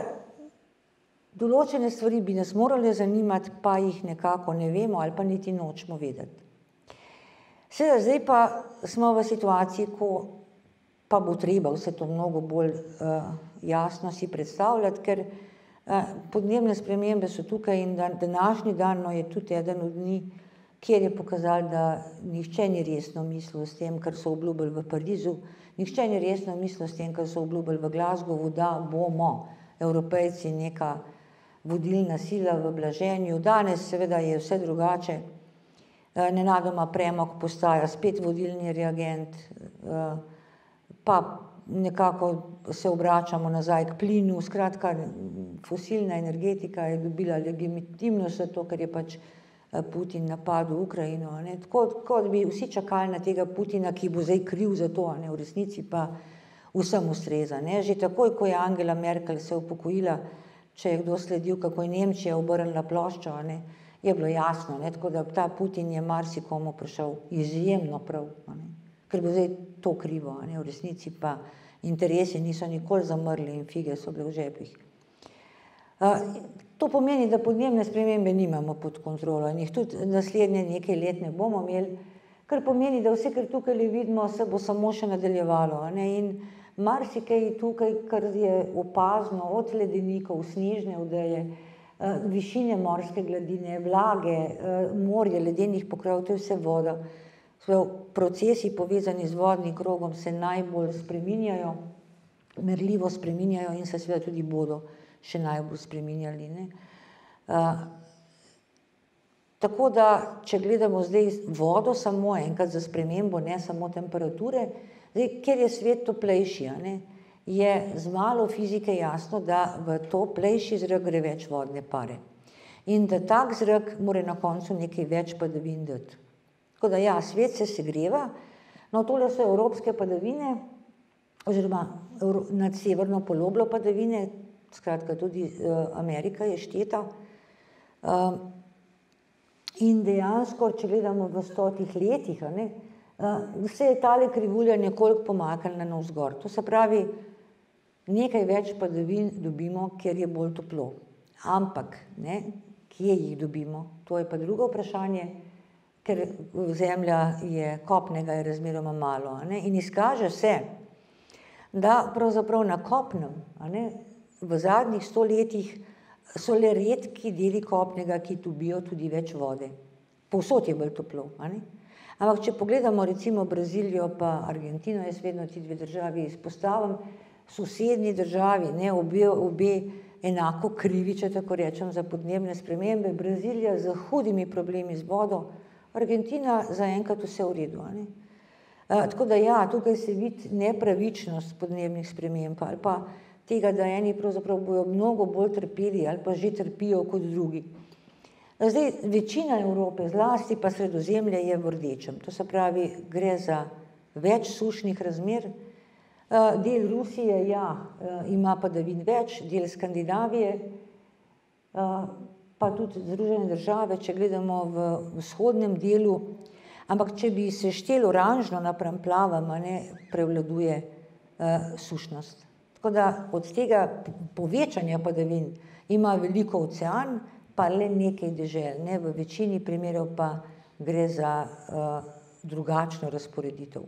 določene stvari bi nas morale zanimati, pa jih nekako ne vemo ali pa niti nočemo vedeti. Seveda, zdaj pa smo v situaciji, ko pa bo treba vse to mnogo bolj uh, jasno si predstavljati, ker uh, podnebne spremembe so tukaj in dan, današnji dan no, je tudi eden od dni, kjer je pokazal, da nihče ni resno mislil s tem, kar so obljubili v Parizu, nihče ni resno mislil s tem, kar so obljubili v Glasgowu, da bomo Evropejci neka vodilna sila v blaženju. Danes seveda je vse drugače, nenadoma premog postaja spet vodilni reagent, pa nekako se obračamo nazaj k plinu, skratka, fosilna energetika je dobila legitimnost za to, ker je pač Putin napadel Ukrajino, ne, tako kot bi vsi čakali na tega Putina, ki bo zdaj kriv za to, ne, v resnici pa vsem ustreza, ne, že takoj, ko je Angela Merkel se upokojila, če je kdo sledil, kako je Nemčija obrnila ploščo, ne, je bilo jasno, ne, tako da ta Putin je marsikomu prišel izjemno prav, ne, ker bo zdaj to krivo, ne, v resnici pa interesi niso nikoli zamrli in fige so bile v žepih. Uh, To pomeni, da podnebne spremembe nimamo pod kontrolo in jih tudi naslednje nekaj let ne bomo imeli, kar pomeni, da vse, kar tukaj vidimo, se bo samo še nadaljevalo, ne, in marsikaj tukaj, kar je opazno, od ledenikov, snežne odeje, višine morske gladine, vlage, morje, ledenih pokrov, to je vse voda. Procesi povezani z vodnim krogom se najbolj spreminjajo, merljivo spreminjajo in se seveda tudi bodo še najbolj spreminjali, ne. Uh, tako da, če gledamo zdaj vodo samo enkrat za spremembo, ne samo temperature, zdaj, ker je svet toplejši, ne, je z malo fizike jasno, da v toplejši zrak gre več vodne pare. In da tak zrak mora na koncu nekaj več padavin dati. Tako da ja, svet se segreva, no tole so evropske padavine, oziroma nad severno poloblo padavine, skratka tudi Amerika je šteta. In dejansko, če gledamo v stotih letih, a ne, se je tale krivulja nekoliko pomaknila navzgor. To se pravi, nekaj več padavin dobimo, ker je bolj toplo. Ampak, ne, kje jih dobimo? To je pa drugo vprašanje, ker zemlja je kopnega je razmeroma malo, a ne, in izkaže se, da pravzaprav na kopnem, a ne, v zadnjih sto letih so le redki deli kopnega, ki dobijo tudi več vode. Povsod je bolj toplo, a ne. Ampak če pogledamo recimo Brazilijo pa Argentino, jaz vedno ti dve državi izpostavim, sosednji državi, ne, obe, obe enako krivi, če tako rečem, za podnebne spremembe, Brazilija z hudimi problemi z vodo, Argentina zaenkrat vse v redu, a ne. Tako da ja, tukaj se vidi nepravičnost podnebnih sprememb ali pa tega, da eni pravzaprav bojo mnogo bolj trpeli ali pa že trpijo kot drugi. Zdaj, večina Evrope, zlasti pa Sredozemlje je v rdečem, to se pravi, gre za več sušnih razmer. Del Rusije, ja, ima padavin več, del Skandinavije, pa tudi Združene države, če gledamo v vzhodnem delu, ampak če bi se štel oranžno napram plavam, a ne, prevladuje sušnost. Tako da od tega povečanja padavin ima veliko ocean, pa le nekaj dežel, ne, v večini primerov pa gre za drugačno razporeditev.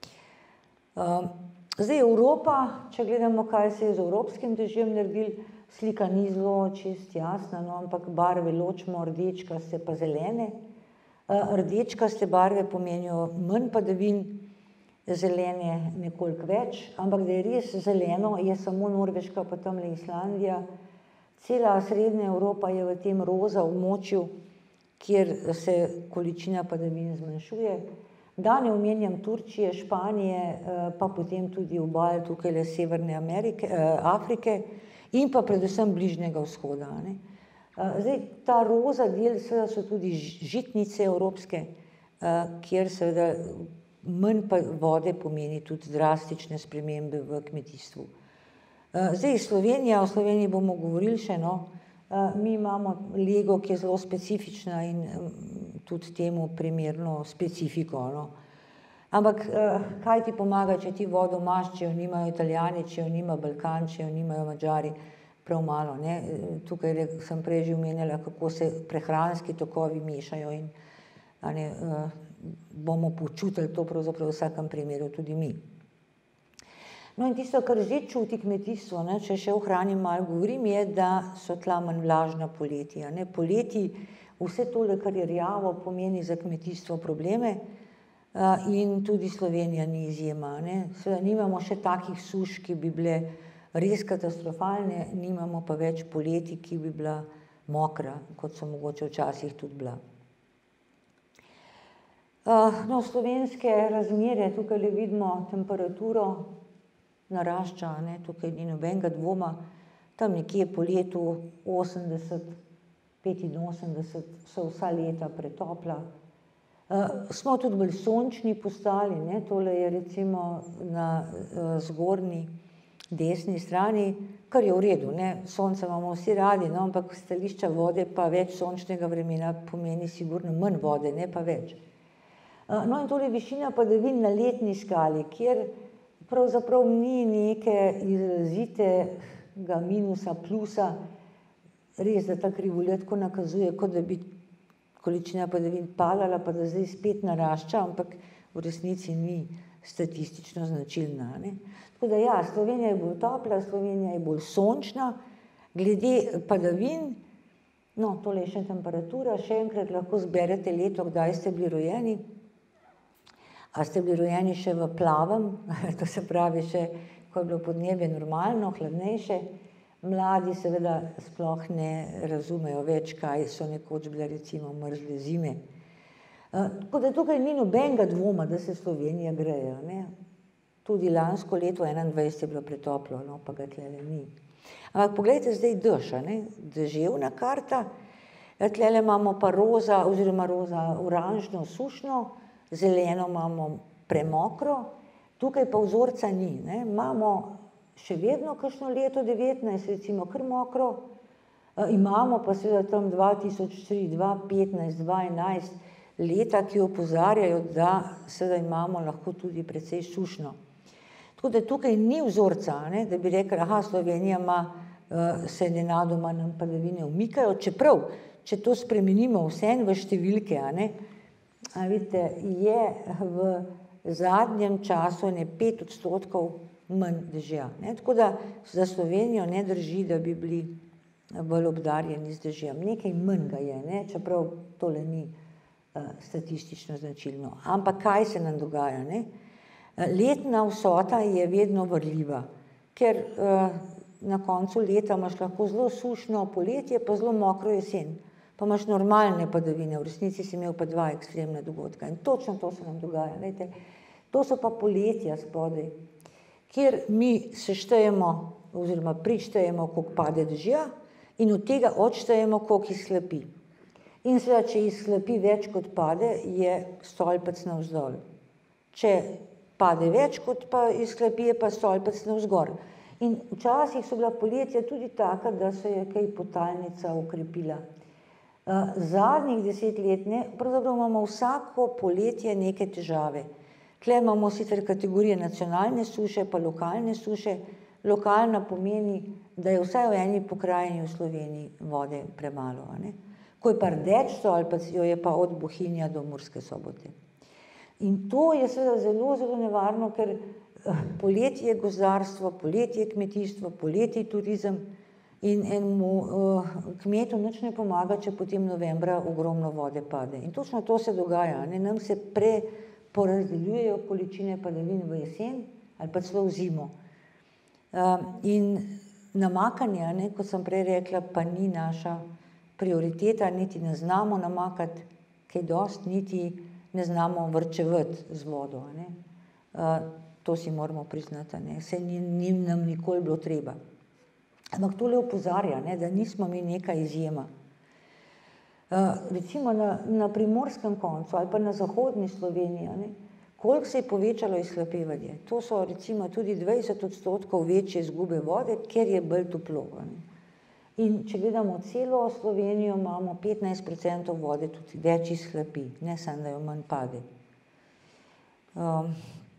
Zdaj, Evropa, če gledamo, kaj se je z evropskim dežjem naredilo, slika ni zelo čist jasna, no, ampak barve ločimo rdečkaste pa zelene. Rdečkaste barve pomenijo manj padavin, zelene nekoliko več, ampak da je res zeleno, je samo Norveška pa tamle Islandija. Cela srednja Evropa je v tem roza območju, kjer se količina padavin zmanjšuje. Da ne omenjam Turčije, Španije, pa potem tudi obal tukajle Severne Amerike, Afrike in pa predvsem Bližnjega vzhoda, a ne. Zdaj, ta roza del seveda so tudi žitnice evropske, kjer seveda manj vode pomeni tudi drastične spremembe v kmetijstvu. Zdaj, Slovenija, o Sloveniji bomo govorili še, no, mi imamo lego, ki je zelo specifična in tudi temu primerno specifiko, no. Ampak kaj ti pomaga, če ti vodo imaš, če jo nimajo Italijani, če jo nima Balkan, če jo nimajo Madžari, prav malo, ne. Tukaj sem prej že omenjala, kako se prehranski tokovi mešajo in, a ne, bomo počutili to pravzaprav v vsakem primeru tudi mi. No, in tisto, kar že čuti kmetijstvo, ne, če še ohranim malo govorim, je, da so tla manj vlažna poleti, a ne. Poleti vse tole, kar je rjavo, pomeni za kmetijstvo probleme in tudi Slovenija ni izjema, ne. Seveda nimamo še takih suš, ki bi bile res katastrofalne, nimamo pa več poleti, ki bi bila mokra, kot so mogoče včasih tudi bila. No, slovenske razmere, tukajle vidimo temperaturo, narašča, a ne, tukaj ni nobenega dvoma, tam nekje po letu osemdeset, petinosemdeset so vsa leta pretopla. Smo tudi bolj sončni postali, ne, tole je recimo na zgornji desni strani, kar je v redu, ne, sonce imamo vsi radi, no, ampak stališča vode pa več sončnega vremena pomeni sigurno manj vode, ne pa več. No, in tole višina padavin na letni skali, kjer pravzaprav ni neke izrazitega minusa, plusa, res, da ta krivulja tako nakazuje, kot da bi količina padavin padala, pa da zdaj spet narašča, ampak v resnici ni statistično značilna, ne. Tako da ja, Slovenija je bolj topla, Slovenija je bolj sončna, glede padavin, no, tole je še temperatura, še enkrat lahko zberete leto, kdaj ste bili rojeni. A ste bili rojeni še v plavem, to se pravi še, ko je bilo podnebje normalno, hladnejše. Mladi seveda sploh ne razumejo več, kaj so nekoč bile recimo mrzle zime. Tako da tukaj ni nobenega dvoma, da se Slovenija greje, ne. tudi lansko leto enaindvajset je bilo pretoplo, no, pa ga tlele ni. Ampak poglejte zdaj dež, a ne, deževna karta, tlele imamo pa roza oziroma roza oranžno sušno, zeleno imamo premokro, tukaj pa vzorca ni, ne, imamo še vedno kakšno leto devetnajst, recimo kar mokro, imamo pa seveda tam dva tisoč tri, dva petnajst, dva enajst leta, ki opozarjajo, da seveda imamo lahko tudi precej sušno. Tako da tukaj ni vzorca, ne, da bi rekli, aha, Slovenija ima, se nenadoma nam padavine umikajo, čeprav, če to spremenimo vseeno v številke, a ne, a vidite, je v zadnjem času ne pet odstotkov manj dežja, ne, tako da za Slovenijo ne drži, da bi bili bolj obdarjeni z dežjem. Nekaj manj ga je, ne, čeprav tole ni uh, statistično značilno. Ampak kaj se nam dogaja, ne? Letna vsota je vedno vrljiva, ker uh, na koncu leta imaš lahko zelo sušno poletje, pa zelo mokro jesen, pa imaš normalne padavine, v resnici si imel pa dva ekstremna dogodka in točno to se nam dogaja. Lejte, to so pa poletja spodaj, kjer mi seštejemo oziroma prištejemo, koliko pade dežja, in od tega odštejemo, koliko izhlapi. In seveda, če izhlapi več kot pade, je stolpec navzdol. Če pade več kot pa izhlapi, je pa stolpec navzgor. In včasih so bila poletja tudi taka, da se je kaj potalnica ukrepila. Zadnjih deset let ne, pravzaprav imamo vsako poletje neke težave. Tle imamo sicer kategorije nacionalne suše, pa lokalne suše. Lokalna pomeni, da je vsaj v eni pokrajini v Sloveniji vode premalo, a ne. Ko je pa rdeč stolpec, jo je pa od Bohinja do Murske Sobote. In to je seveda zelo, zelo nevarno, ker poletje je gozdarstvo, poletje je kmetijstvo, poletje je turizem in enemu uh, kmetu nič ne pomaga, če potem novembra ogromno vode pade. In točno to se dogaja, ne, nam se preporazdeljujejo količine padavin v jesen ali pa celo v zimo. Uh, in namakanje, ne, kot sem prej rekla, pa ni naša prioriteta, niti ne znamo namakati kaj dosti, niti ne znamo varčevati z vodo. Ne. Uh, to si moramo priznati, ne. Saj ni, ni nam nikoli bilo treba. Ampak tole opozarja, ne, da nismo mi neka izjema. Uh, recimo na, na primorskem koncu ali pa na zahodni Sloveniji, ne, koliko se je povečalo izhlapevanje? To so recimo tudi dvajset odstotkov večje izgube vode, ker je bolj toplo. Ne. In če gledamo celo Slovenijo, imamo petnajst procentov vode tudi več izhlapi, ne samo, da jo manj pade. Um,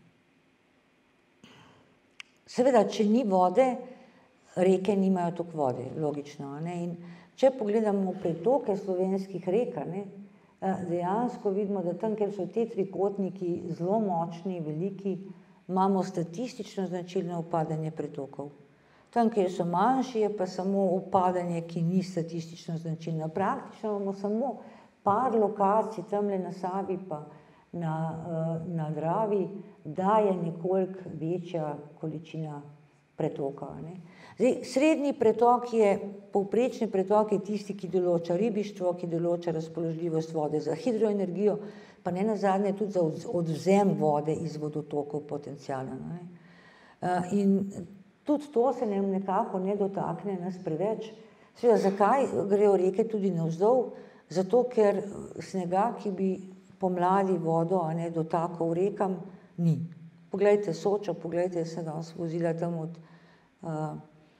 seveda, če ni vode, reke nimajo toliko vode, logično. Ne? In če pogledamo pretoke slovenskih rek, ne, dejansko vidimo, da tam, kjer so te trikotniki zelo močni, veliki, imamo statistično značilno upadanje pretokov. Tam, kjer so manjši, je pa samo upadanje, ki ni statistično značilno. Praktično imamo samo par lokacij, tamle na Savi pa na, na Dravi, da je nekoliko večja količina pretoka. Ne. Zdaj, srednji pretok je, povprečni pretok je tisti, ki določa ribištvo, ki določa razpoložljivost vode za hidroenergijo, pa ne nazadnje tudi za odvzem vode iz vodotokov potencialno. Ne. In tudi to se nam nekako ne dotakne nas preveč. Seveda, zakaj grejo reke tudi navzdol? Zato, ker snega, ki bi pomladi vodo, a ne, dotakal rekam, ni. Poglejte Sočo, poglejte, se danes vozila tam od, uh,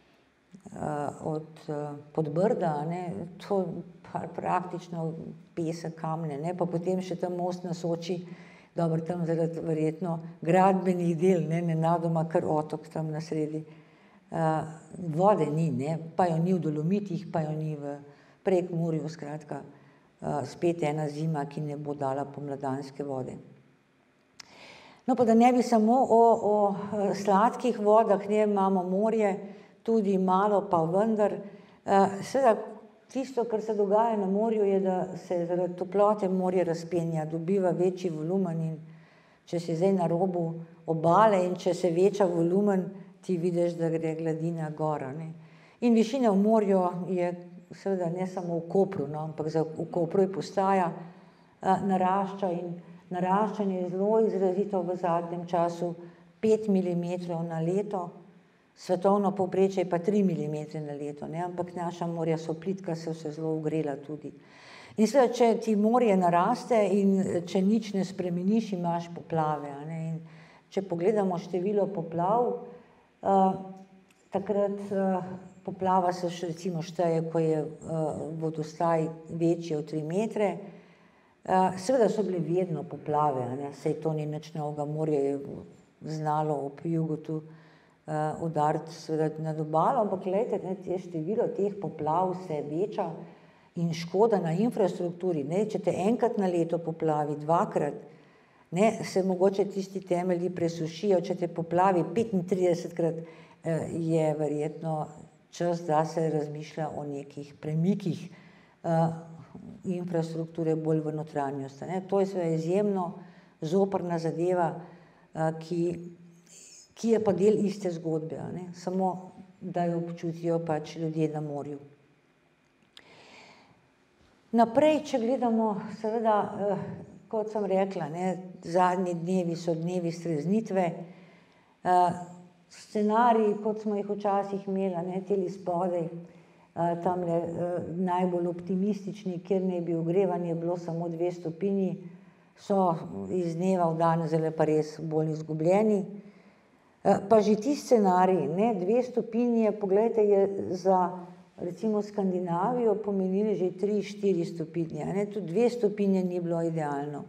uh, od uh, Podbrda, a ne, to praktično pesek, kamne, ne, pa potem še tam most na Soči, dobro, tam zaradi verjetno gradbenih del, ne, nenadoma kar otok tam na sredi. Uh, vode ni, ne, pa jo ni v Dolomitih, pa jo ni v Prekmurju, skratka, uh, spet ena zima, ki ne bo dala pomladanske vode. No, pa da ne bi samo o, o sladkih vodah, ne, imamo morje, tudi malo, pa vendar. Uh, seveda, tisto, kar se dogaja na morju, je, da se zaradi toplote morje razpenja, dobiva večji volumen in če si zdaj na robu obale in če se veča volumen, ti vidiš, da gre gladina gora. Ne. In višina v morju je seveda ne samo v Kopru, no, ampak za, v Kopru je postaja, a, narašča in naraščanje je zelo izrazito v zadnjem času pet milimetrov na leto, svetovno povprečje je pa tri milimetre na leto, ne? Ampak naša morja so plitka, so se zelo ogrela tudi. In seveda, če ti morje naraste in če nič ne spremeniš, imaš poplave, a ne? In če pogledamo število poplav, uh, takrat uh, poplava se še recimo šteje, ko je uh, vodostaj večji od tri metre. Uh, seveda so bile vedno poplave, a ne? Saj to ni nič novega, morje je znalo ob jugu tu uh, udariti seveda nad obalo, ampak glejte, ne, te število teh poplav se veča in škoda na infrastrukturi, ne, če te enkrat na leto poplavi, dvakrat, ne, se mogoče tisti temelji presušijo, če te poplavi petintridesetkrat, eh, je verjetno čas, da se razmišlja o nekih premikih eh, infrastrukture bolj v notranjost, ne. To je seveda izjemno zoprna zadeva, eh, ki, ki je pa del iste zgodbe, a ne, samo da jo občutijo pač ljudje na morju. Naprej, če gledamo, seveda, eh, kot sem rekla, ne, zadnji dnevi so dnevi streznitve, eh, scenariji, kot smo jih včasih imeli, ne, teli spodaj, eh, tamle eh, najbolj optimistični, kjer naj bi ogrevanje bilo samo dve stopinji, so iz dneva v dan zdajle pa res bolj izgubljeni. Eh, pa že ti scenariji, ne, dve stopinje, poglejte, je za recimo Skandinavijo pomenili že tri, štiri stopinje, ne, tudi dve stopinje ni bilo idealno.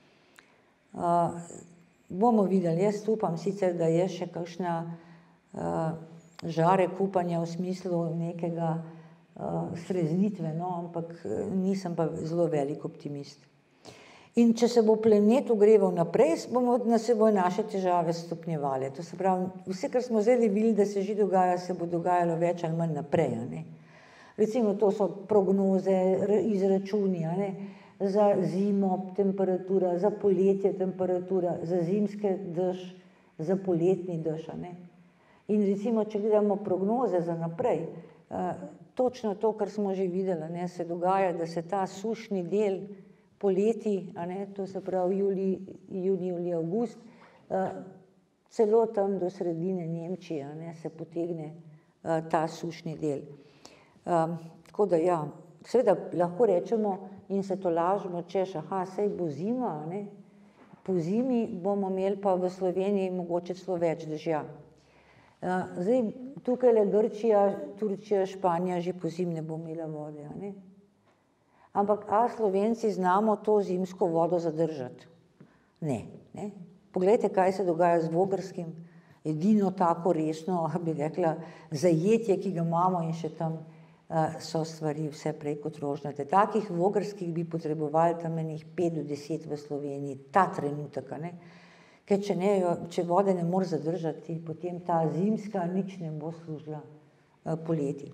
Uh, bomo videli, jaz upam sicer, da je še kakšna uh, žare upanja v smislu nekega uh, streznitve, no, ampak nisem pa zelo velik optimist. In če se bo planet ogreval naprej, bomo na seboj naše težave stopnjevali. To se pravi, vse, kar smo zdaj videli, da se že dogaja, se bo dogajalo več ali manj naprej, a ne. Recimo, to so prognoze, izračuni, a ne, za zimo temperatura, za poletje temperatura, za zimske dež, za poletni dež, a ne. In recimo, če gledamo prognoze za naprej, eh, točno to, kar smo že videli, ne, se dogaja, da se ta sušni del poleti, a ne, to se pravi julij, junij, julij, avgust, eh, celo tam do sredine Nemčije, a ne, se potegne eh, ta sušni del. Um, tako da ja, seveda lahko rečemo in se to lažemo, češ, aha, saj bo zima, ne? Po zimi bomo imeli pa v Sloveniji mogoče celo več dežja. Uh, zdaj, tukaj le Grčija, Turčija, Španija že po zimi ne bo imela vode, a ne? Ampak a Slovenci znamo to zimsko vodo zadržati? Ne, ne? Poglejte, kaj se dogaja z Vogrskim, edino tako resno, bi rekla, zajetje, ki ga imamo in še tam so stvari vse prej kot rožnate. Takih vogrskih bi potrebovali tam enih pet do deset v Sloveniji, ta trenutek, ne? Ker če ne, če vode ne more zadržati, potem ta zimska nič ne bo služila poleti.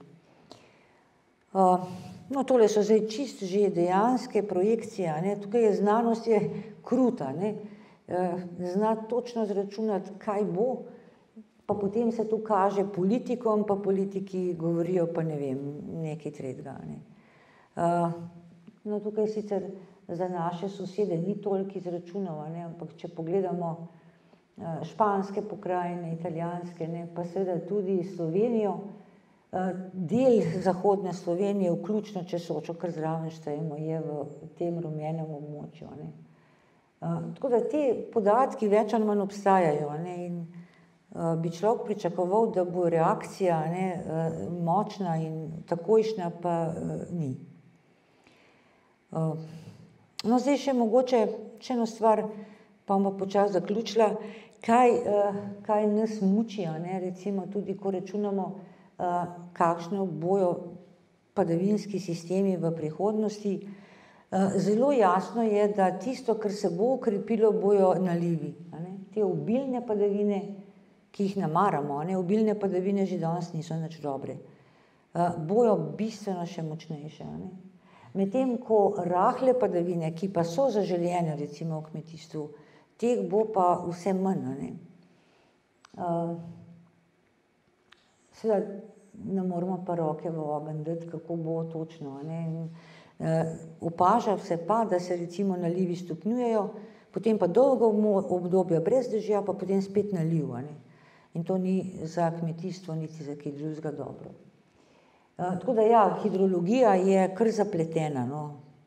No, tole so zdaj čist že dejanske projekcije, ne? Tukaj je znanost je kruta, ne? Zna točno zračunati, kaj bo, pa potem se to kaže politikom, pa politiki govorijo pa ne vem, nekaj tretjega, ne. Uh, no, tukaj sicer za naše sosede ni toliko izračunov, ne, ampak če pogledamo uh, španske pokrajine, italijanske, ne, pa seveda tudi Slovenijo, uh, del zahodne Slovenije, vključno če Sočo, kar zraven štejemo, je v tem rumenem območju, ne. Uh, tako da te podatki več ali manj obstajajo, ne, in bi človek pričakoval, da bo reakcija, ne, močna in takojšnja, pa ni. No, zdaj še mogoče še eno stvar, pa bom počasi zaključila, kaj, kaj nas muči, a ne, recimo tudi, ko računamo, kakšne bojo padavinski sistemi v prihodnosti. Zelo jasno je, da tisto, kar se bo ukrepilo, bojo nalivi, a ne, te obilne padavine, ki jih ne maramo, ne, obilne padavine že danes niso nič dobre, uh, bojo bistveno še močnejše, ne. Medtem ko rahle padavine, ki pa so zaželjene recimo v kmetijstvu, teh bo pa vse manj, ne. Uh, seveda ne moramo pa roke v ogenj dati, kako bo točno, ne. Uh, opaža se pa, da se recimo nalivi stopnjujejo, potem pa dolgo obdobje brez dežja, pa potem spet naliv, a ne. In to ni za kmetijstvo, niti za kaj drugega dobro. Tako da ja, hidrologija je kar zapletena, no.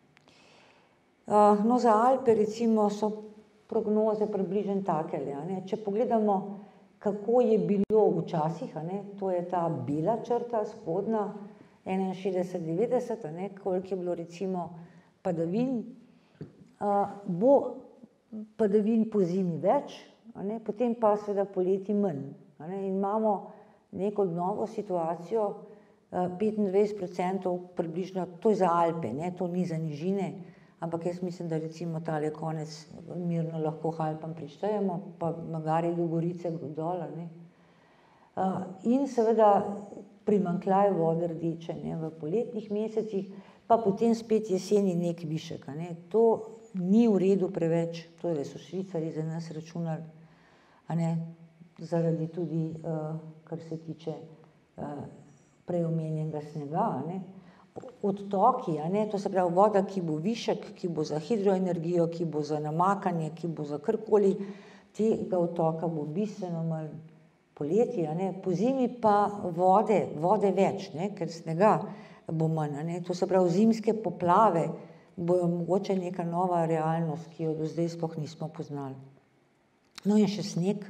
No, za Alpe recimo so prognoze približno takele, a ne. Če pogledamo, kako je bilo včasih, a ne, to je ta bela črta, spodnja, enainšestdeset devetdeset, a ne, koliko je bilo recimo padavin, bo padavin pozimi več, a ne, potem pa seveda poleti manj, a ne, in imamo neko novo situacijo, petindvajset procentov približno, to je za Alpe, ne, to ni za nižine, ampak jaz mislim, da recimo tale konec mirno lahko Alpam prištejemo, pa magari do Gorice dol, a ne. In seveda primanjkljaj vode rdeče, ne, v poletnih mesecih, pa potem spet jeseni nek višek, a ne. To ni v redu preveč, to so Švicarji za nas računali, a ne, zaradi tudi, kar se tiče prej omenjenega snega, a ne. Odtoki, a ne, to se pravi voda, ki bo višek, ki bo za hidroenergijo, ki bo za namakanje, ki bo za karkoli, tega odtoka bo bistveno manj poleti, a ne, pozimi pa vode, vode več, ne, ker snega bo manj, a ne, to se pravi zimske poplave bojo mogoče neka nova realnost, ki jo do zdaj sploh nismo poznali. No in še sneg.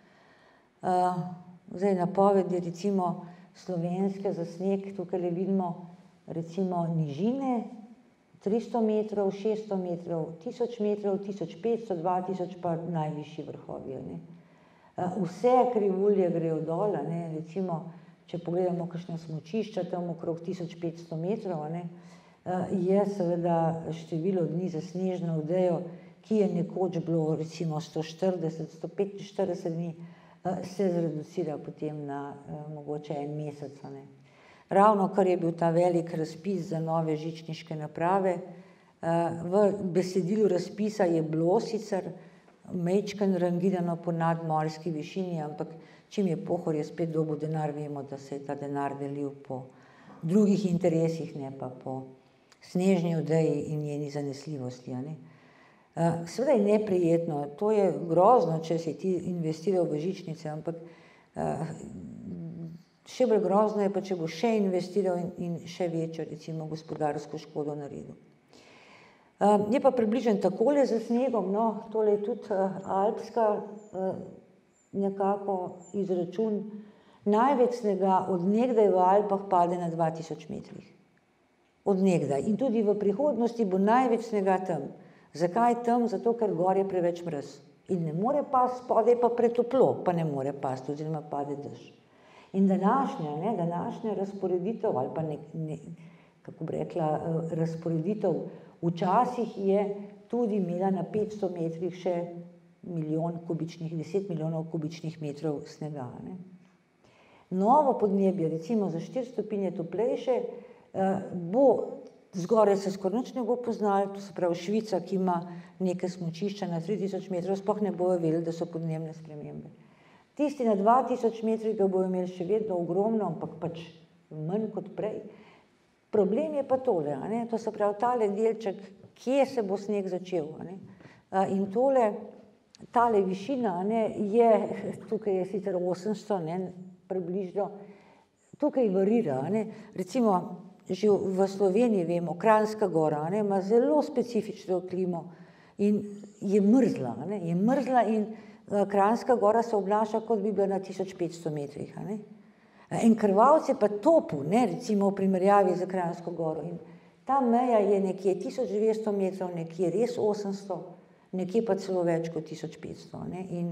Zdaj napovedi recimo slovenske za sneg, tukajle vidimo recimo nižine, tristo metrov, šeststo metrov, tisoč metrov, tisoč petsto, dva tisoč pa najvišji vrhovi, a ne. Vse krivulje grejo dol, a ne, recimo, če pogledamo kakšna smučišča tam okrog tisoč petsto metrov, a ne, je seveda število dni za snežno odejo, ki je nekoč bilo recimo sto štirideset, sto petinštirideset dni, se zreducira potem na mogoče en mesec, a ne. Ravno kar je bil ta velik razpis za nove žičniške naprave, v besedilu razpisa je bilo sicer majčkeno rangirano po nadmorski višini, ampak čim je Pohorje spet dobil denar, vemo, da se je ta denar delil po drugih interesih, ne pa po snežni odeji in njeni zanesljivosti, a ne. Seveda je neprijetno, to je grozno, če si ti investiral v žičnice, ampak še bolj grozno je pa, če bo še investiral in še večjo recimo gospodarsko škodo naredil. Je pa približno takole z snegom, no, tole je tudi alpska nekako izračun, največ snega od nekdaj v Alpah pade na dva tisoč metrih. Od nekdaj. In tudi v prihodnosti bo največ snega tam. Zakaj tam? Zato, ker gor je preveč mraz. In ne more pasti, spodaj pa pretoplo, pa ne more pasti, oziroma pade dež. In današnja, ne, današnja razporeditev, ali pa ne, ne, kako bi rekla, razporeditev včasih je tudi imela na petsto metrih še milijon kubičnih, deset milijonov kubičnih metrov snega, ne. Novo podnebje, recimo za štiri stopinje toplejše, bo zgoraj se skoraj nič ne bo poznalo, to se pravi Švica, ki ima neke smučišča na tri tisoč metrov, sploh ne bojo vedeli, da so podnebne spremembe. Tisti na dva tisoč metrih ga bojo imeli še vedno ogromno, ampak pač manj kot prej. Problem je pa tole, a ne, to se pravi tale delček, kje se bo sneg začel, a ne. In tole, tale višina, a ne, je, tukaj je sicer osemsto, ne, približno, tukaj varira, a ne, recimo že v Sloveniji vemo, Kranjska gora, a ne, ima zelo specifično klimo in je mrzla, a ne, je mrzla in Kranjska gora se obnaša, kot bi bila na tisoč petsto metrih, a ne. En Krvavec je pa topel, ne, recimo v primerjavi z Kranjsko goro in ta meja je nekje tisoč dvesto metrov, nekje res osemsto, nekje pa celo več kot tisoč petsto, a ne, in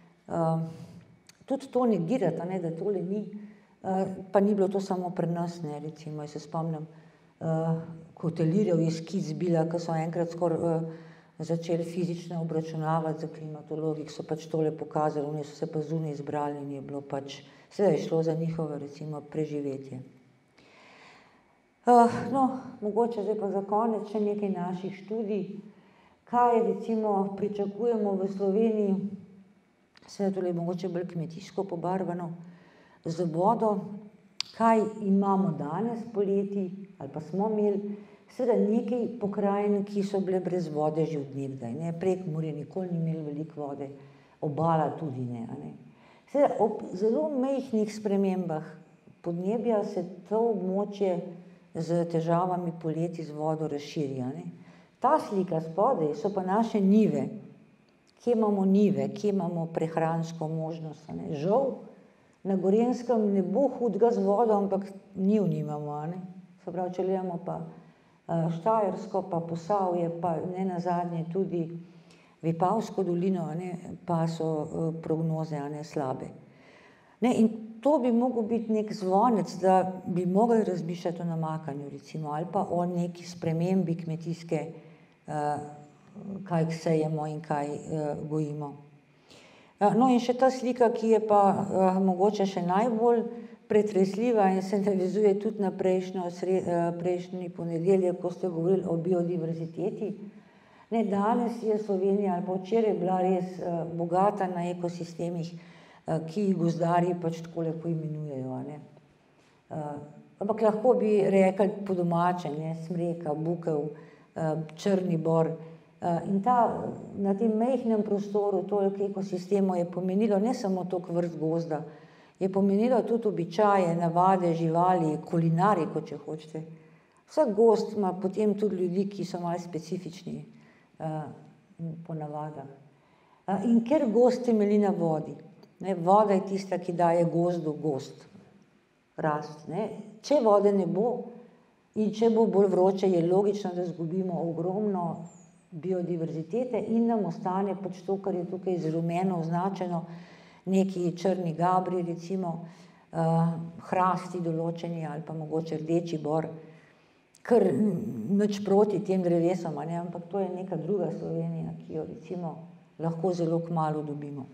tudi to negirati, a ne, da tole ni, pa ni bilo to samo pri nas, ne, recimo, jaz se spomnim hotelirjev iz Kitzbühela, ko so enkrat skoraj začeli fizično obračunavati za klimatologi, ki so pač tole pokazali, oni so se pa zunaj izbrali in je bilo pač, seveda je šlo za njihovo recimo preživetje. No, mogoče zdaj pa za konec še nekaj naših študij, kaj recimo pričakujemo v Sloveniji, seveda tole je mogoče bolj kmetijsko pobarvano, z vodo, kaj imamo danes poleti, ali pa smo imeli, seveda nekaj pokrajin, ki so bile brez vode že od nekdaj, ne, Prekmurje nikoli ni imelo veliko vode, Obala tudi ne, a ne. Seveda ob zelo majhnih spremembah podnebja se to območje z težavami poleti z vodo razširi, a ne. Ta slika spodaj so pa naše njive, kje imamo njive, kje imamo prehransko možnost, a ne. Žal na Gorenjskem ne bo hudega z vodo, ampak njiv nimamo, a ne. Se pravi, če gledamo pa Štajersko, pa Posavje, pa nenazadnje tudi Vipavsko dolino, a ne, pa so prognoze, a ne, slabe. Ne, in to bi mogel biti nek zvonec, da bi mogli razmišljati o namakanju recimo, ali pa o neki spremembi kmetijske, kaj sejemo in kaj gojimo. No, in še ta slika, ki je pa mogoče še najbolj pretresljiva in se navezuje tudi na prejšnjo, prejšnji ponedeljek, ko ste govorili o biodiverziteti. Ne, danes je Slovenija ali pa včeraj bila res bogata na ekosistemih, ki jih gozdarji pač takole poimenujejo, a ne. Ampak lahko bi rekli po domače, ne, smreka, bukev, črni bor. In ta, na tem majhnem prostoru toliko ekosistemov je pomenilo ne samo toliko vrst gozda, je pomenilo tudi običaje, navade, živali, kulinariko, če hočete. Vsak gozd ima potem tudi ljudi, ki so malo specifični po navadah. In ker gozd temelji na vodi, ne, voda je tista, ki daje gozdu gozd, rast, ne. Če vode ne bo in če bo bolj vroče, je logično, da izgubimo ogromno biodiverzitete in nam ostane pač to, kar je tukaj z rumeno označeno, neki črni gabri recimo, hrasti določeni ali pa mogoče rdeči bor, kar nič proti tem drevesom, a ne, ampak to je neka druga Slovenija, ki jo recimo lahko zelo kmalu dobimo.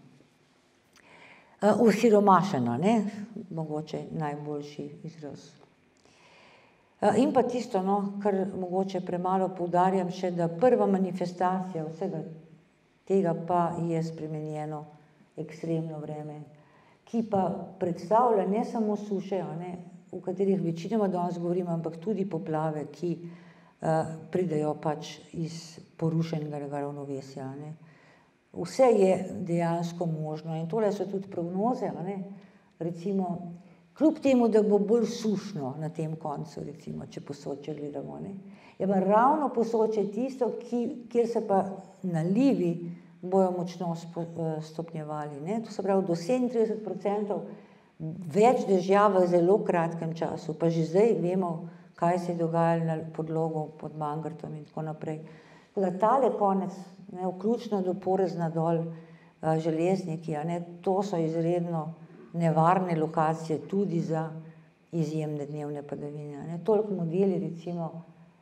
Osiromašena, ne, mogoče najboljši izraz. In pa tisto, no, kar mogoče premalo poudarjam še, da prva manifestacija vsega tega pa je spremenjeno ekstremno vreme, ki pa predstavlja ne samo suše, a ne, v katerih večinoma danes govorim, ampak tudi poplave, ki pridejo pač iz porušenega ravnovesja, a ne. Vse je dejansko možno in tole so tudi prognoze, a ne, recimo, kljub temu, da bo bolj sušno na tem koncu, recimo, če Posočje gledamo, ne, je pa ravno Posočje tisto, ki, kjer se pa nalivi bojo močno stopnjevali, ne, to se pravi do sedemintrideset procentov več dežja v zelo kratkem času, pa že zdaj vemo, kaj se je dogajalo na Podlogu pod Mangartom in tako naprej. Tako da tale konec, ne, vključno do Porezna dol, Železniki, a ne, to so izredno nevarne lokacije tudi za izjemne dnevne padavine, a ne. Toliko modeli recimo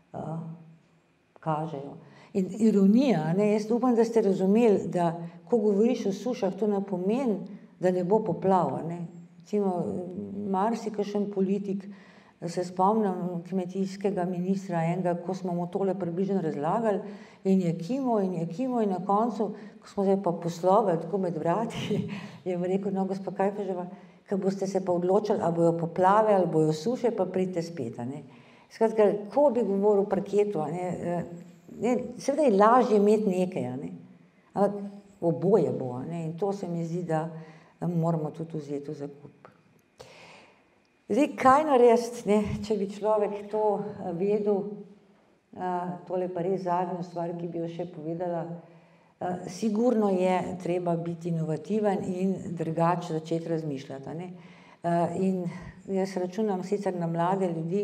kažejo. In ironija, a ne, jaz upam, da ste razumeli, da ko govoriš o sušah, to ne pomeni, da ne bo poplav, a ne. Recimo, marsikakšen politik, se spomnim kmetijskega ministra enega, ko smo mu tole približno razlagali in je kimal in je kimal in na koncu, ko smo se pa poslovili tako med vrati, je rekel, no, gospa Kajfeževa, ko boste se pa odločili, ali bojo poplave ali bojo suše, pa pridite spet, a ne. Skratka, ko bi govoril o parketu, a ne, ne, seveda je lažje imeti nekaj, a ne, ampak oboje bo, a ne, in to se mi zdi, da moramo tudi vzeti v zakup. Zdaj, kaj narediti, ne, če bi človek to vedel, tole pa res zadnjo stvar, ki bi jo še povedala, sigurno je treba biti inovativen in drugače začeti razmišljati, a ne. In jaz računam sicer na mlade ljudi,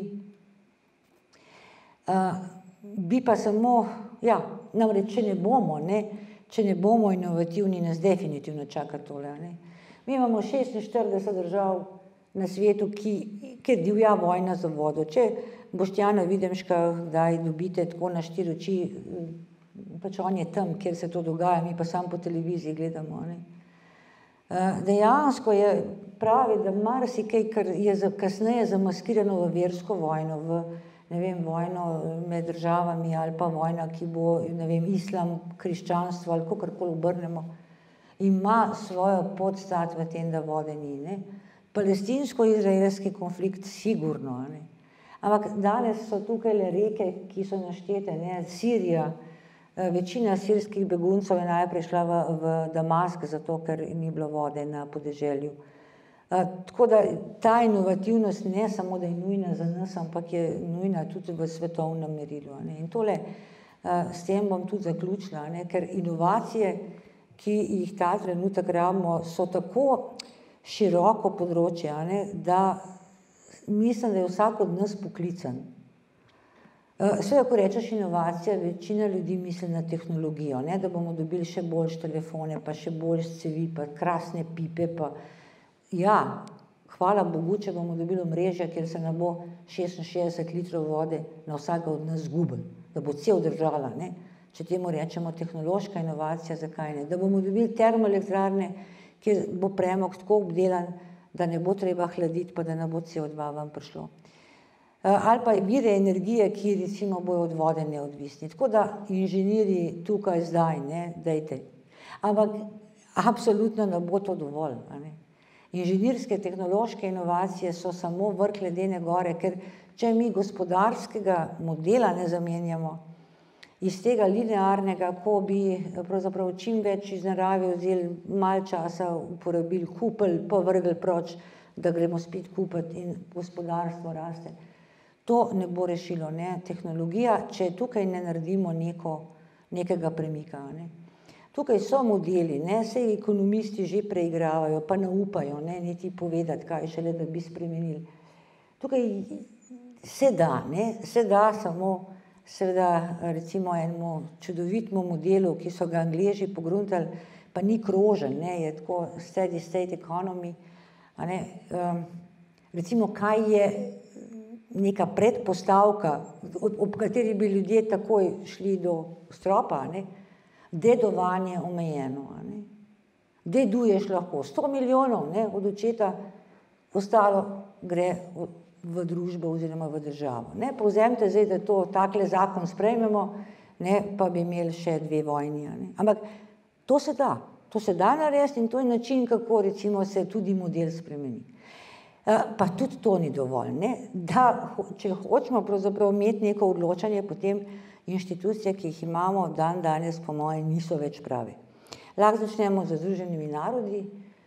bi pa samo, ja, namreč, če ne bomo, ne, če ne bomo inovativni, nas definitivno čaka tole, a ne. Mi imamo šestinštirideset držav na svetu, ki, kjer divja vojna za vodo. Če Boštjana Videmška kdaj dobite tako na štiri oči, pač on je tam, kjer se to dogaja, mi pa samo po televiziji gledamo, a ne. Dejansko je pravi, da marsikaj, kar je kasneje zamaskirano v versko vojno, v, ne vem, vojno med državami ali pa vojna, ki bo, ne vem, islam, krščanstvo ali kakorkoli obrnemo, ima svojo podstat v tem, da vode ni, ne. Palestinsko-izraelski konflikt sigurno, a ne. Ampak danes so tukaj le reke, ki so naštete, ne, Sirija, večina sirskih beguncev je najprej šla v, v Damask, zato ker ni bilo vode na podeželju. Tako da ta inovativnost ne samo, da je nujna za nas, ampak je nujna tudi v svetovnem merilu, ne. In tole, s tem bom tudi zaključila, ne, ker inovacije, ki jih ta trenutek rabimo, so tako široko področje, ne, da mislim, da je vsak od nas poklican. Seveda, ko rečeš inovacija, večina ljudi misli na tehnologijo, ne, da bomo dobili še boljše telefone, pa še boljše cevi, pa krasne pipe, pa ja, hvala Bogu, če bomo dobili omrežje, kjer se ne bo šestinšestdeset litrov vode na vsakega od nas zgubilo, da bo cel držala, ne, če temu rečemo tehnološka inovacija, zakaj ne, da bomo dobili termoelektrarne, kjer bo premog tako obdelan, da ne bo treba hladiti, pa da ne bo C O dva ven prišlo. Ali pa vire energije, ki recimo bojo od vode neodvisni. Tako da inženirji tukaj zdaj, ne, dajte. Ampak absolutno ne bo to dovolj, a ne. Inženirske, tehnološke inovacije so samo vrh ledene gore, ker če mi gospodarskega modela ne zamenjamo, iz tega linearnega, ko bi pravzaprav čim več iz narave vzeli, malo časa uporabili, kupili, pa vrgli proč, da gremo spet kupiti in gospodarstvo raste. To ne bo rešilo, ne, tehnologija, če tukaj ne naredimo neko, nekega premika, ne. Tukaj so modeli, ne, saj ekonomisti že preigravajo, pa ne upajo, ne, niti povedati, kaj šele, da bi spremenili. Tukaj se da, ne, se da samo seveda recimo enemu čudovitemu modelu, ki so ga Angleži pogruntali, pa ni krožen, ne, je tako steady state economy, a ne, um, recimo, kaj je neka predpostavka, ob, ob kateri bi ljudje takoj šli do stropa, ne, dedovanje omejeno, a ne. Deduješ lahko sto milijonov, ne, od očeta, ostalo gre v družbo oziroma v državo, ne, povzemite zdaj, da to takle zakon sprejmemo, ne, pa bi imeli še dve vojni, a ne, ampak to se da, to se da narediti in to je način, kako recimo se tudi model spremeni. Pa tudi to ni dovolj, ne, da, če hočemo pravzaprav imeti neko odločanje, potem inštitucije, ki jih imamo dan danes, po mojem, niso več prave. Lahko začnemo z Združenimi narodi,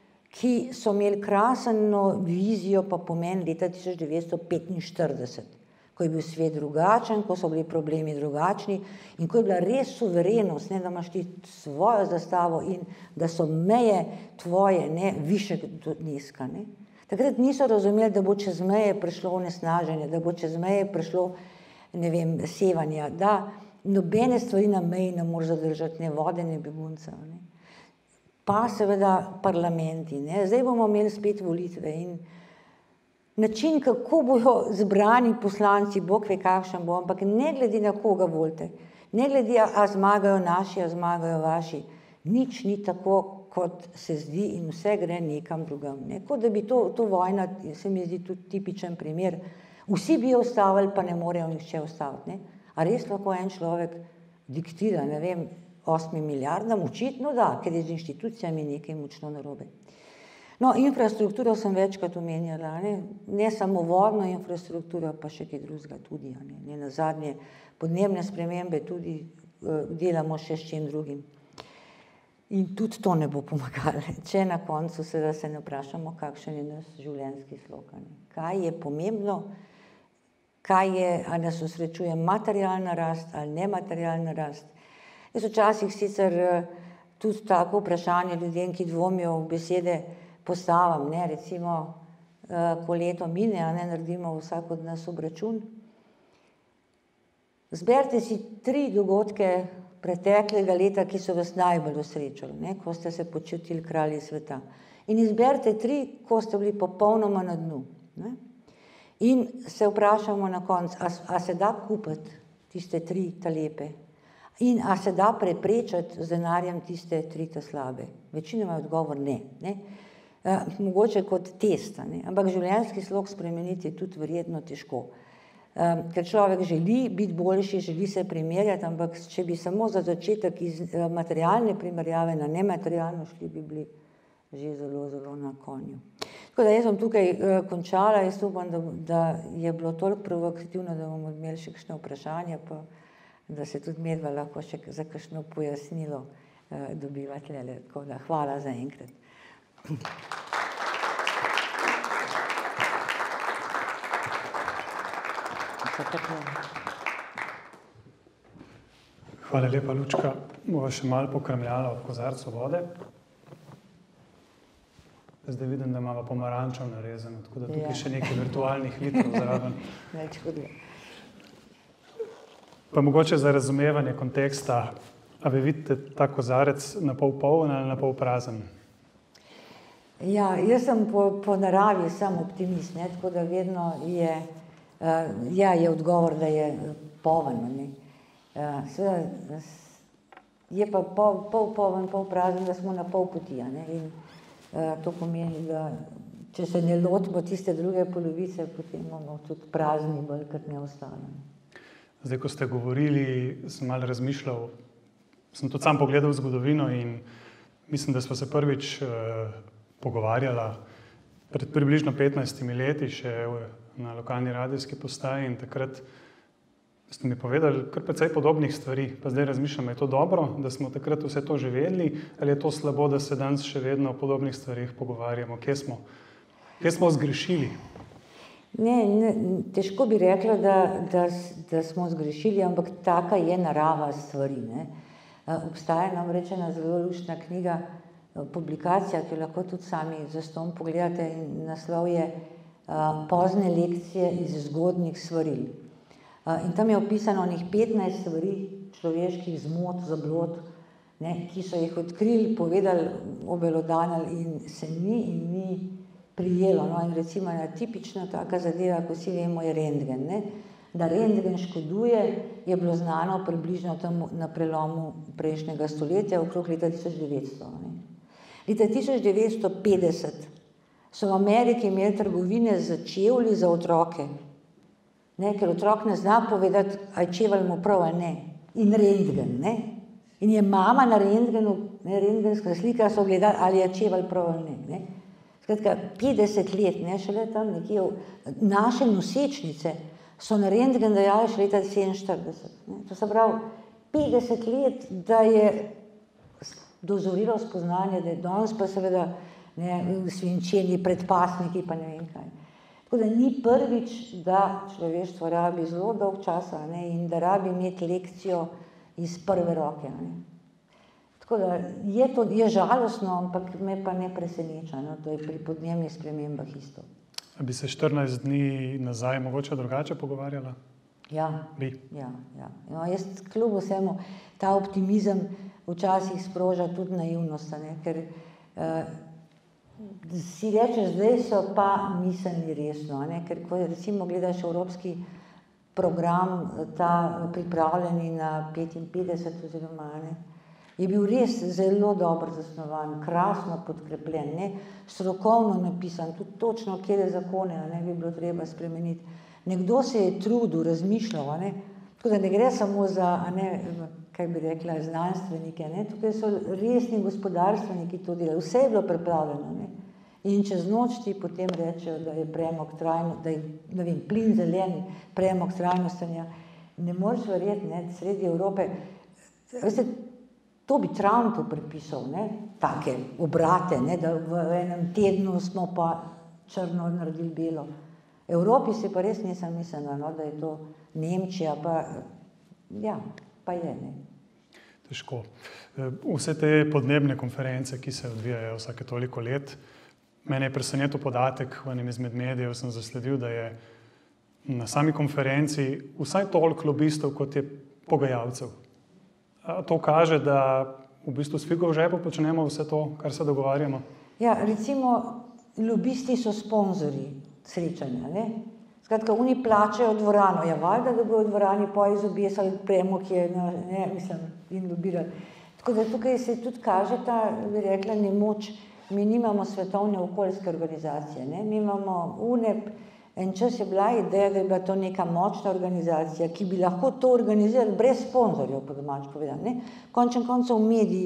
ki so imeli krasno vizijo pa pomen leta tisoč devetsto petinštirideset, ko je bil svet drugačen, ko so bili problemi drugačni in ko je bila res suverenost, ne, da imaš ti svojo zastavo in da so meje tvoje, ne, višek do nizka, ne. Takrat niso razumeli, da bo čez meje prišlo onesnaženje, da bo čez meje prišlo, ne vem, sevanja, da nobene stvari na meji ne moreš zadržati, ne vode, ne beguncev, ne. Pa seveda parlamenti, ne, zdaj bomo imeli spet volitve in način, kako bojo zbrani poslanci, Bog ve kakšen bo, ampak ne glede na koga volite, ne glede, a zmagajo naši, a zmagajo vaši, nič ni tako, kot se zdi in vse gre nekam drugam, ne, kot da bi to, to vojna, se mi zdi tudi tipičen primer, vsi bi jo ustavili, pa ne morejo nihče ustaviti, ne, a res lahko en človek diktira, ne vem, osmim milijardam, očitno da, ker je z inštitucijami nekaj močno narobe. No, infrastrukturo sem večkrat omenjala, ne, ne samo vodno infrastrukturo, pa še kaj drugega tudi, ne, ne nazadnje podnebne spremembe tudi uh, delamo še s čim drugim. In tudi to ne bo pomagalo, če na koncu seveda se ne vprašamo, kakšen je naš življenjski slog, ne. Kaj je pomembno, kaj je, a nas osrečuje materialna rast ali nematerialna rast. Jaz včasih sicer tudi tako vprašanje ljudem, ki dvomijo v besede, postavim, ne, recimo, ko leto mine, a ne, naredimo vsak od nas obračun. Zberite si tri dogodke preteklega leta, ki so vas najbolj osrečili, ne, ko ste se počutili kralji sveta. In izberite tri, ko ste bili popolnoma na dnu, ne. In se vprašamo na koncu, a, a se da kupiti tiste tri ta lepe? In a se da preprečiti z denarjem tiste tri ta slabe? Večinoma je odgovor ne, ne. Uh, mogoče kot test, ne, ampak življenjski slog spremeniti je tudi verjetno težko. Um, ker človek želi biti boljši, želi se primerjati, ampak če bi samo za začetek iz uh, materialne primerjave na nematerialno šli, bi bili že zelo, zelo na konju. Tako da jaz sem tukaj uh, končala, jaz upam, da, da je bilo toliko provokativno, da bomo imeli še kakšno vprašanje, pa da se tudi medva lahko še za kakšno pojasnilo uh, dobiva tlele. Tako da hvala za enkrat. Hvala lepa, Lučka. Bova še malo pokrmljala ob kozarcu vode. Zdaj vidim, da imamo pomarančev narezano, tako da tukaj ja. Še nekaj virtualnih litrov zraven. Več hudega. Pa mogoče za razumevanje konteksta, a vi vidite ta kozarec na pol poln ali na pol prazen? Ja, jaz sem po, po naravi sem optimist, ne? Tako da vedno je, uh, ja, je odgovor, da je poln. Ne? Uh, seveda, je pa pol, pol poln, pol prazen, da smo na pol poti. Ne? In uh, to pomeni, da če se ne lotimo tiste druge polovice, potem bomo tudi prazni bolj, kar ne ostane. Zdaj, ko ste govorili, sem malo razmišljal, sem tudi sam pogledal v zgodovino in mislim, da smo se prvič uh, pogovarjala pred približno petnajstimi leti še na lokalni radijski postaji in takrat ste mi povedali kar precej podobnih stvari. Pa zdaj razmišljam, je to dobro, da smo takrat vse to že vedeli, ali je to slabo, da se danes še vedno o podobnih stvarih pogovarjamo? Kje smo, kje smo zgrešili? Ne, ne, težko bi rekla, da, da, da smo zgrešili, ampak taka je narava stvari. Ne. Obstaja namreč ena zelo luštna knjiga, publikacija, ki jo lahko tudi sami zastonj pogledate, in naslov je Pozne lekcije iz zgodnjih svaril. In tam je opisano onih petnajst stvari človeških zmot, zablod, ne, ki so jih odkrili, povedali, obelodanili in se ni in ni prijelo. No, in recimo ena tipična taka zadeva, ko vsi vemo, je rentgen. Ne? Da rentgen škoduje, je bilo znano približno tam na prelomu prejšnjega stoletja, okrog leta tisoč devetsto. Ne? Leta tisoč devetsto petdeset so v Ameriki imeli trgovine z čevlji za otroke. Ne? Ker otrok ne zna povedati, a je čevelj mu prav ali ne. In rentgen. Ne? In je mama na rentgenu, ne, rentgenska slika, so gledali, ali je čevelj prav ali ne. Ne? Skratka, petdeset let, ne, šele tam nekje, naše nosečnice so na rentgen dajali še leta sedeminštirideset. Ne. To se pravi, petdeset let, da je dozorilo spoznanje, da je danes pa seveda ne, svinčeni predpasniki, pa ne vem kaj. Tako da ni prvič, da človeštvo rabi zelo dolg časa, ne, in da rabi imeti lekcijo iz prve roke. Ne. Tako da je to je žalostno, ampak me pa ne preseneča, no, to je pri podnebnih spremembah isto. A bi se štirinajst dni nazaj mogoče drugače pogovarjala? Ja, bi. ja, ja. No, jaz kljub vsemu ta optimizem včasih sproža tudi naivnost, ne, ker uh, si rečeš, zdaj so pa mislili resno, ne, ker ko recimo gledaš evropski program, ta pripravljeni na petinpetdeset oziroma ne, je bil res zelo dobro zasnovan, krasno podkrepljen, ne, strokovno napisan, tudi točno, kje zakone ne, bi bilo treba spremeniti. Nekdo se je trudil, razmišljal, ne, tako da ne gre samo za, ne, kaj bi rekla, znanstvenike, ne, tukaj so resni gospodarstveniki to delali, vse je bilo pripravljeno, ne, in čez noč ti potem rečejo, da je premog trajno, da je, ne vem, plin zelen, premog trajnostanja. Ne moreš verjeti, ne, sredi Evrope, veste, to bi Trumpu pripisal, ne, take obrate, ne, da v enem tednu smo pa črno naredili belo. Evropi se pa res nisem mislila, no, da je to Nemčija, pa ja, pa je, ne. Težko. Vse te podnebne konference, ki se odvijajo vsake toliko let, mene je presenetil podatek, v enem izmed medijev sem zasledil, da je na sami konferenci vsaj toliko lobistov, kot je pogajalcev. To kaže, da v bistvu s figo v žepu počnemo vse to, kar se dogovarjamo? Ja, recimo, lobisti so sponzorji srečanja, ne. Skratka, oni plačajo dvorano, ja, valjda, da bojo v dvorani po izobesali premog, je, ne, mislim, in lobirali. Tako da tukaj se tudi kaže ta, bi rekla, nemoč. Mi nimamo svetovne okoljske organizacije, ne. Mi imamo U N E P, en čas je bila ideja, da je bila to neka močna organizacija, ki bi lahko to organizirali brez sponzorjev, po domač povedano, ne. Končen koncev mediji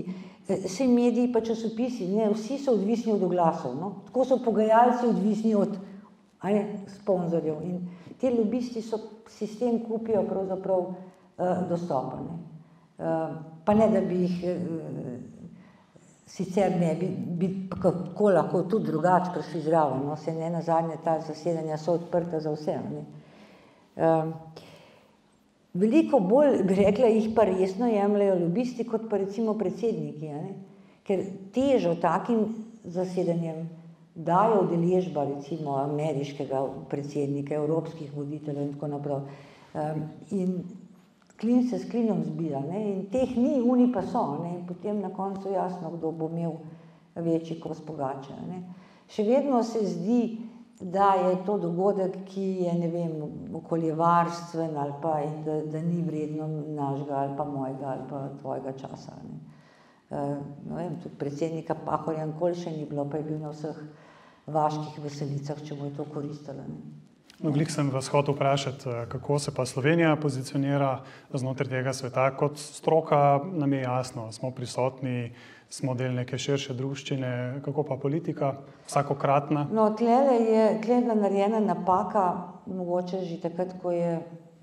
Vsi mediji pa časopisi, ne, vsi so odvisni od oglasov, no? Tako so pogajalci odvisni od sponzorjev in ti lobisti so sistem kupijo pravzaprav uh, dostopa. Ne? Uh, pa ne, da bi jih uh, sicer ne bi, bi kako lahko tudi drugače prišli zraven, no? Se ne nazadnje ta zasedanja so odprta za vse. Ne? Uh, Veliko bolj, bi rekla, jih pa resno jemljajo lobisti kot pa recimo predsedniki, ne? Ker težo takim zasedanjem dajo udeležba recimo ameriškega predsednika, evropskih voditeljev in tako naprej. Um, in klin se s klinom zbira, ne? In teh ni, uni pa so, ne? In potem na koncu jasno, kdo bo imel večji kos pogače. Ne? Še vedno se zdi, da je to dogodek, ki je, ne vem, okoljevarstven ali pa, in da, da ni vredno našega ali pa mojega ali pa tvojega časa. Ne. Uh, ne vem, tudi predsednika Pahorja nikoli še ni bilo, pa je bil na vseh vaških veselicah, če mu je to koristilo. No, glih sem vas hotel vprašati, kako se pa Slovenija pozicionira znotraj tega sveta. Kot stroka nam je jasno, smo prisotni, smo del neke širše druščine, kako pa politika, vsakokratna? No, tlele je, tle je bila narejena napaka, mogoče že takrat, ko je,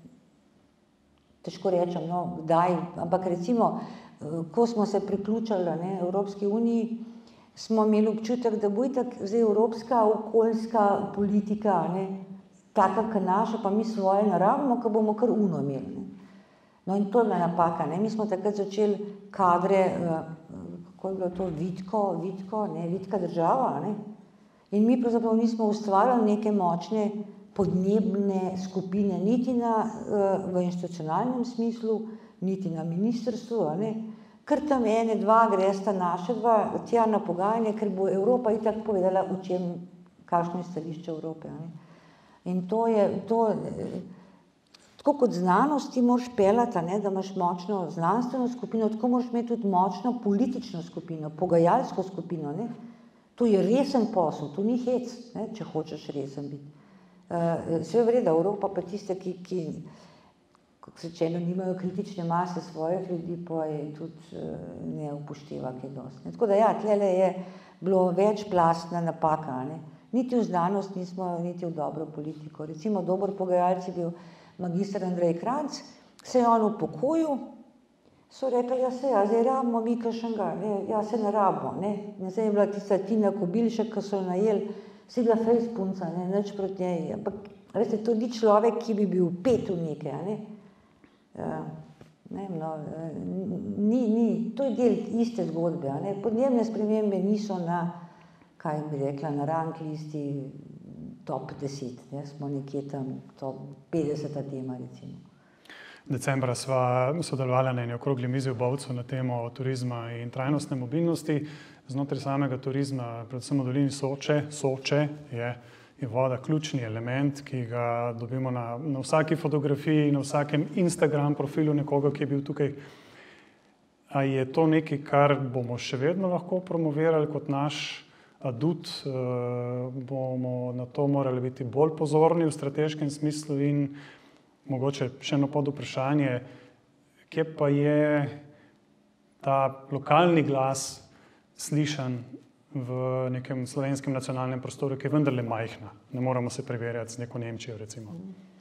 težko rečem, no, kdaj, ampak recimo, ko smo se priključili, ne, Evropski uniji, smo imeli občutek, da bo itak zdaj evropska okoljska politika, ne, taka, kot naša, pa mi svoje naravno, ko bomo kar uno imeli. Ne. No in to je bila napaka, ne, mi smo takrat začeli kadre, kako je bilo to, vitko, vitko, ne, vitka država, ne. In mi pravzaprav nismo ustvarjali neke močne podnebne skupine, niti na, v institucionalnem smislu, niti na ministrstvu, ne. Kar tam ene, dva gresta naše dva, tja na pogajanje, ker bo Evropa itak povedala, v čem, kakšno je stališče Evrope, ne. In to je, to, tako kot znanost ti moraš pelati, ne, da imaš močno znanstveno skupino, tako moraš imeti tudi močno politično skupino, pogajalsko skupino, ne. To je resen posel, to ni hec, ne, če hočeš resen biti. Uh, Sve vreda, Evropa pa tiste, ki, ki kako se rečeno, nimajo kritične mase svojih ljudi, pa je tudi uh, ne upošteva kaj dosti. Ne. Tako da ja, tlele je bilo večplastna napaka, ne. Niti v znanost nismo, niti v dobro politiko. Recimo, dober pogajalec je bil magister Andrej Kranjc, se je on upokojil, so rekli, ja se, ja, zdaj rabimo mi kakšnega, ne, ja se ne rabimo, ne. Zdaj je bila tista Tina Kobilšek, ki so jo najeli, si bila fejst punca, ne, nič proti njej, ampak, veste, to ni človek, ki bi bil pet v nekaj, ne. Uh, ne, no, ni, ni, to je del iste zgodbe, ne. Podnebne spremembe niso na, kaj bi rekla, na rang listi top deset, ne, smo nekje tam top petdeseta tema, recimo. Decembra sva sodelovala na eni okrogli mizi v Bovcu na temo turizma in trajnostne mobilnosti. Znotraj samega turizma, predvsem v dolini Soče, Soče je, je voda ključni element, ki ga dobimo na, na vsaki fotografiji, na vsakem Instagram profilu nekoga, ki je bil tukaj. A je to nekaj, kar bomo še vedno lahko promovirali kot naš adut, bomo na to morali biti bolj pozorni v strateškem smislu in mogoče še eno pod vprašanje, kje pa je ta lokalni glas slišan v nekem slovenskem nacionalnem prostoru, ki je vendarle majhna. Ne moramo se preverjati z neko Nemčijo, recimo.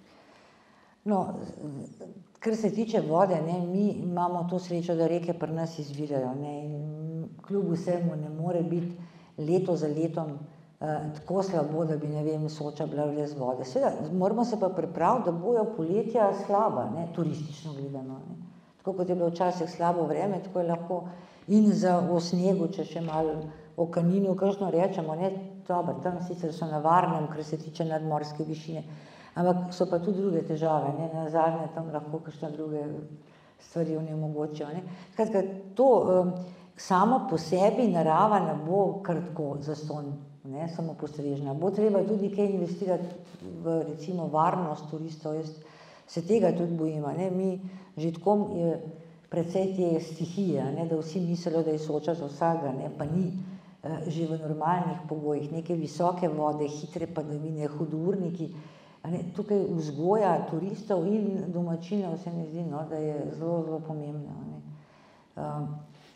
No, kar se tiče vode, ne, mi imamo to srečo, da reke pri nas izvirajo, ne, in kljub vsemu ne more biti leto za letom eh, tako slabo, da bi, ne vem, Soča bila brez vode. Seveda, moramo se pa pripraviti, da bojo poletja slaba, ne, turistično gledano, ne. Tako kot je bilo včasih slabo vreme, tako je lahko in za v snegu, če še malo o Kaninu kakšno rečemo, ne, dobro, tam sicer so na varnem, kar se tiče nadmorske višine, ampak so pa tudi druge težave, ne, nazadnje tam lahko kakšne druge stvari onemogočijo, ne. Skratka, to um, samo po sebi narava ne bo kar tako zastonj, ne, samo postrežna. Bo treba tudi kaj investirati v, recimo, varnost turistov, jaz se tega tudi bojim, ne, mi že tako je precej te stihije, ne, da vsi mislijo, da je Soča za vsakega, ne, pa ni, eh, že v normalnih pogojih, neke visoke vode, hitre padavine, hudourniki, ne, tukaj vzgoja turistov in domačinov se mi zdi, no, da je zelo, zelo pomembna, ne. Um,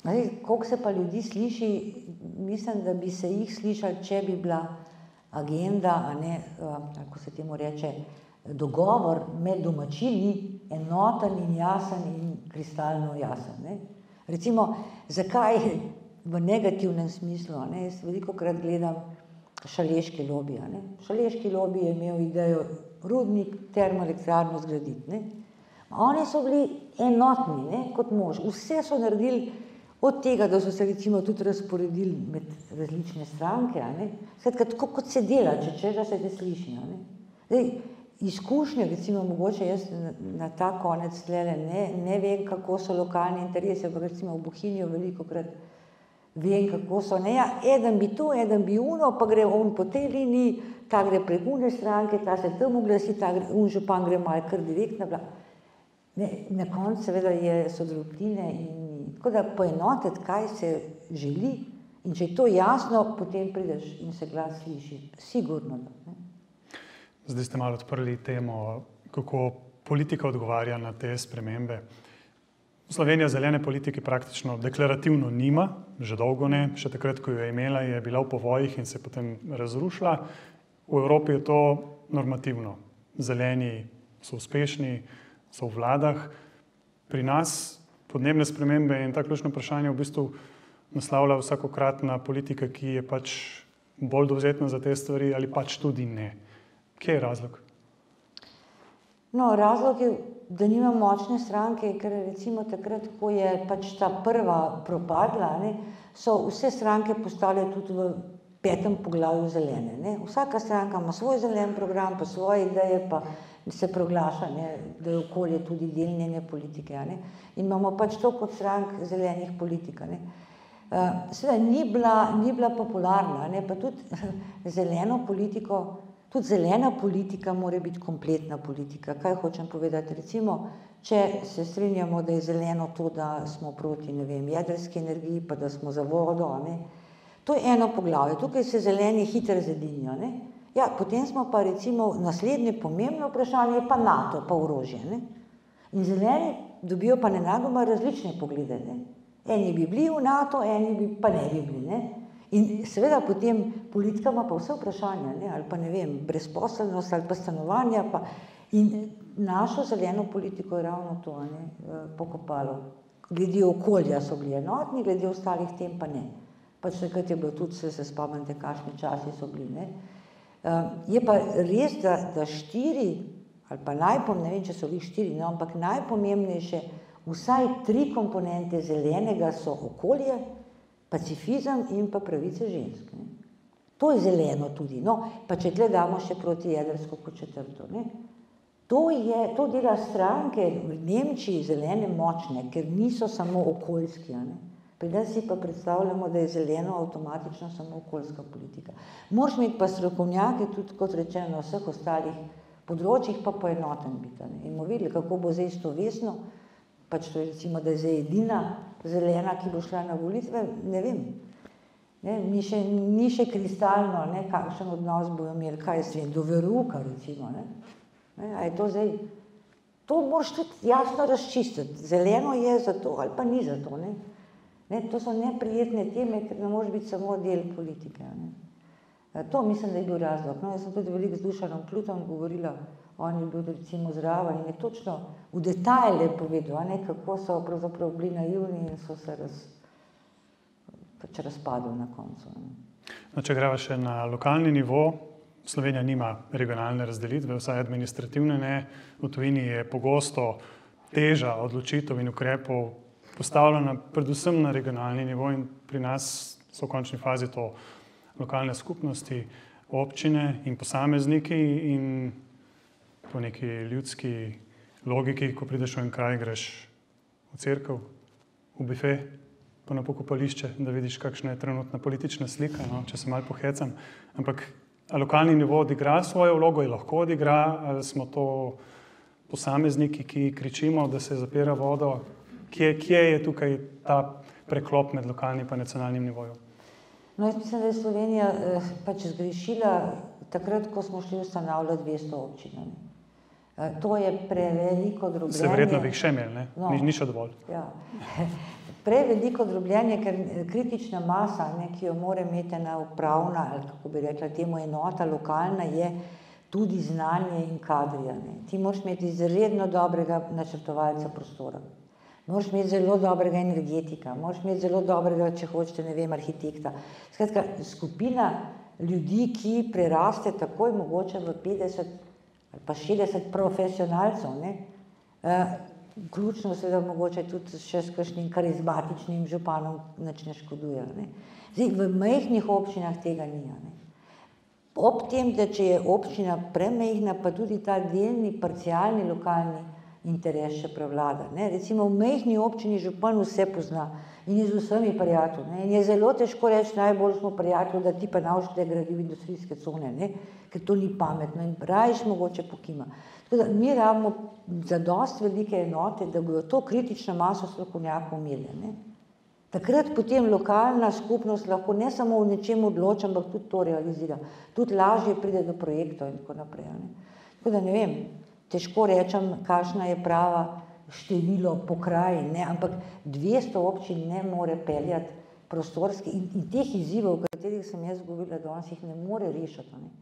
Koliko se pa ljudi sliši, mislim, da bi se jih slišali, če bi bila agenda, a ne, kako se temu reče, dogovor med domačini enoten in jasen in kristalno jasen. Ne. Recimo, zakaj v negativnem smislu, ne, jaz velikokrat gledam šaleški lobi. Ne. Šaleški lobi je imel idejo rudnik, termoelektrarno zgraditi. Ne. Oni so bili enotni, ne, kot mož. Vse so naredili od tega, da so se recimo tudi razporedili med različne stranke, a ne. Skratka, tako kot se dela, če če da se te sliši. A ne. Zdaj, izkušnje, recimo mogoče jaz na, na ta konec tlele ne, ne vem, kako so lokalni interesi, ampak recimo v Bohinju velikokrat vem, kako so, ne, ja, eden bi to, eden bi uno, pa gre on po tej liniji, ta gre prek une stranke, ta se tam oglasi, ta gre, un župan gre malo kar direktno, bla. Ne, na koncu seveda je sodelovine in tako da poenotiti, kaj se želi in če je to jasno, potem prideš in se glas sliši. Sigurno. Ne. Zdaj ste malo odprli temo, kako politika odgovarja na te spremembe. Slovenija zelene politike praktično deklarativno nima, že dolgo ne, še takrat, ko jo je imela, je bila v povojih in se potem razrušila. V Evropi je to normativno. Zeleni so uspešni, so v vladah. Pri nas podnebne spremembe in ta ključno vprašanje v bistvu naslavlja vsakokratna politika, ki je pač bolj dovzetna za te stvari ali pač tudi ne. Kje je razlog? No, razlog je, da nima močne stranke, ker recimo takrat, ko je pač ta prva propadla, ne, so vse stranke postale tudi v petem poglavju zelene. Ne. Vsaka stranka ima svoj zelen program, pa svoje ideje, pa se proglaša, ne, da je okolje tudi del njene politike. Ne. In imamo pač to kot strank zelenih politika. Ne. Uh, Seveda ni bila, ni bila popularna, ne, pa tudi zeleno politiko, tudi zelena politika mora biti kompletna politika. Kaj hočem povedati? Recimo, če se strinjamo, da je zeleno to, da smo proti, ne vem, jedrski energiji, pa da smo za vodo, ne. To je eno poglavje. Tukaj se zeleni hitro zedinijo, ne. Ja, potem smo pa recimo naslednje pomembno vprašanje, pa NATO, pa orožje, ne. In zeleni dobijo pa nenadoma različne poglede, ne. Eni bi bili v NATO, eni bi pa ne bi bili, ne. In seveda potem politika ima pa vse vprašanja, ne, ali pa ne vem, brezposelnost ali pa stanovanja, pa in našo zeleno politiko je ravno to, ne, pokopalo. Glede okolja so bili enotni, glede ostalih tem pa ne. Pač takrat je bilo tudi, se, se spomnite, kakšni časi so bili, ne. Je pa res, da, da štiri, ali pa najpomembnejše, ne vem, če so bili štiri, no, ampak najpomembnejše, vsaj tri komponente zelenega so okolje, pacifizem in pa pravice žensk. Ne. To je zeleno tudi, no, pa če tle damo še proti jedrsko kot četrto, ne. To je, to dela stranke v Nemčiji zelene močne, ker niso samo okoljski, ne. Pri nas si pa predstavljamo, da je zeleno avtomatično samo okoljska politika. Moraš imeti pa strokovnjake tudi, kot rečeno, na vseh ostalih področjih pa poenoten biti. Ne. In bomo videli, kako bo zdaj s to Vesno, pač to je recimo, da je zdaj edina zelena, ki bo šla na volitve, ne vem. Ne, ni še, ni še kristalno, ne, kakšen odnos bojo imeli, kaj je svet, do veruka recimo. Ne. Ne, a je to zdaj, to moraš tudi jasno razčistiti. Zeleno je za to ali pa ni za to, ne. Ne, to so neprijetne teme, ker ne moreš biti samo del politike. Ne. To mislim, da je bil razlog. No, jaz sem tudi veliko z Dušanom Plutom govorila, on je bil recimo zraven in je točno v detajle povedal, ne, kako so pravzaprav bili naivni in so se raz, pač razpadli na koncu. Ne. No, če greva še na lokalni nivo, Slovenija nima regionalne razdelitve, vsaj administrativne ne. V tujini je pogosto teža odločitev in ukrepov postavljena predvsem na regionalni nivo in pri nas so v končni fazi to lokalne skupnosti, občine in posamezniki in po neki ljudski logiki, ko prideš v en kraj, greš v cerkev, v bife, pa na pokopališče, da vidiš, kakšna je trenutna politična slika, no, če se malo pohecam. Ampak lokalni nivo odigra svojo vlogo, je lahko odigra, ali smo to posamezniki, ki kričimo, da se zapira vodo. Kje, kje je tukaj ta preklop med lokalnim in nacionalnim nivojem? No, jaz mislim, da je Slovenija eh, pač zgrešila takrat, ko smo šli ustanavljati dvesto občin. Eh, to je preveliko drobljenje. Se verjetno bi jih še imeli, ne? No, ni, ni še dovolj. Ja. preveliko drobljenje, ker kritična masa, ne, ki jo mora imeti ena upravna, ali kako bi rekla, temu enota lokalna, je tudi znanje in kadrija. Ne. Ti moraš imeti izredno dobrega načrtovalca prostora, moraš imeti zelo dobrega energetika, moraš imeti zelo dobrega, če hočete, ne vem, arhitekta. Skratka, skupina ljudi, ki preraste takoj mogoče v petdeset ali pa šestdeset profesionalcev, ne, uh, vključno seveda mogoče tudi še s kakšnim karizmatičnim županom nič ne škoduje. Ne. Zdaj, v majhnih občinah tega ni. Ne. Ob tem, da če je občina premajhna, pa tudi ta delni, parcialni lokalni interes še prevlada. Ne. Recimo v majhni občini župan vse pozna in je z vsemi prijatelj. Ne. In je zelo težko reči, najbolj smo prijatelji, da ti pa navšte gradil industrijske cone, ne. Ker to ni pametno in rajš mogoče pokima. Tako da mi rabimo za dosti velike enote, da bojo to kritično maso strokovnjakov imeli. Ne. Takrat potem lokalna skupnost lahko ne samo v nečem odloča, ampak tudi to realizira. Tudi lažje pride do projektov in tako naprej. Ne. Tako da ne vem, težko rečem, kakšna je prava število pokrajin, ne, ampak dvesto občin ne more peljati prostorski in, in teh izzivov, o katerih sem jaz govorila danes, jih ne more rešiti. Ne.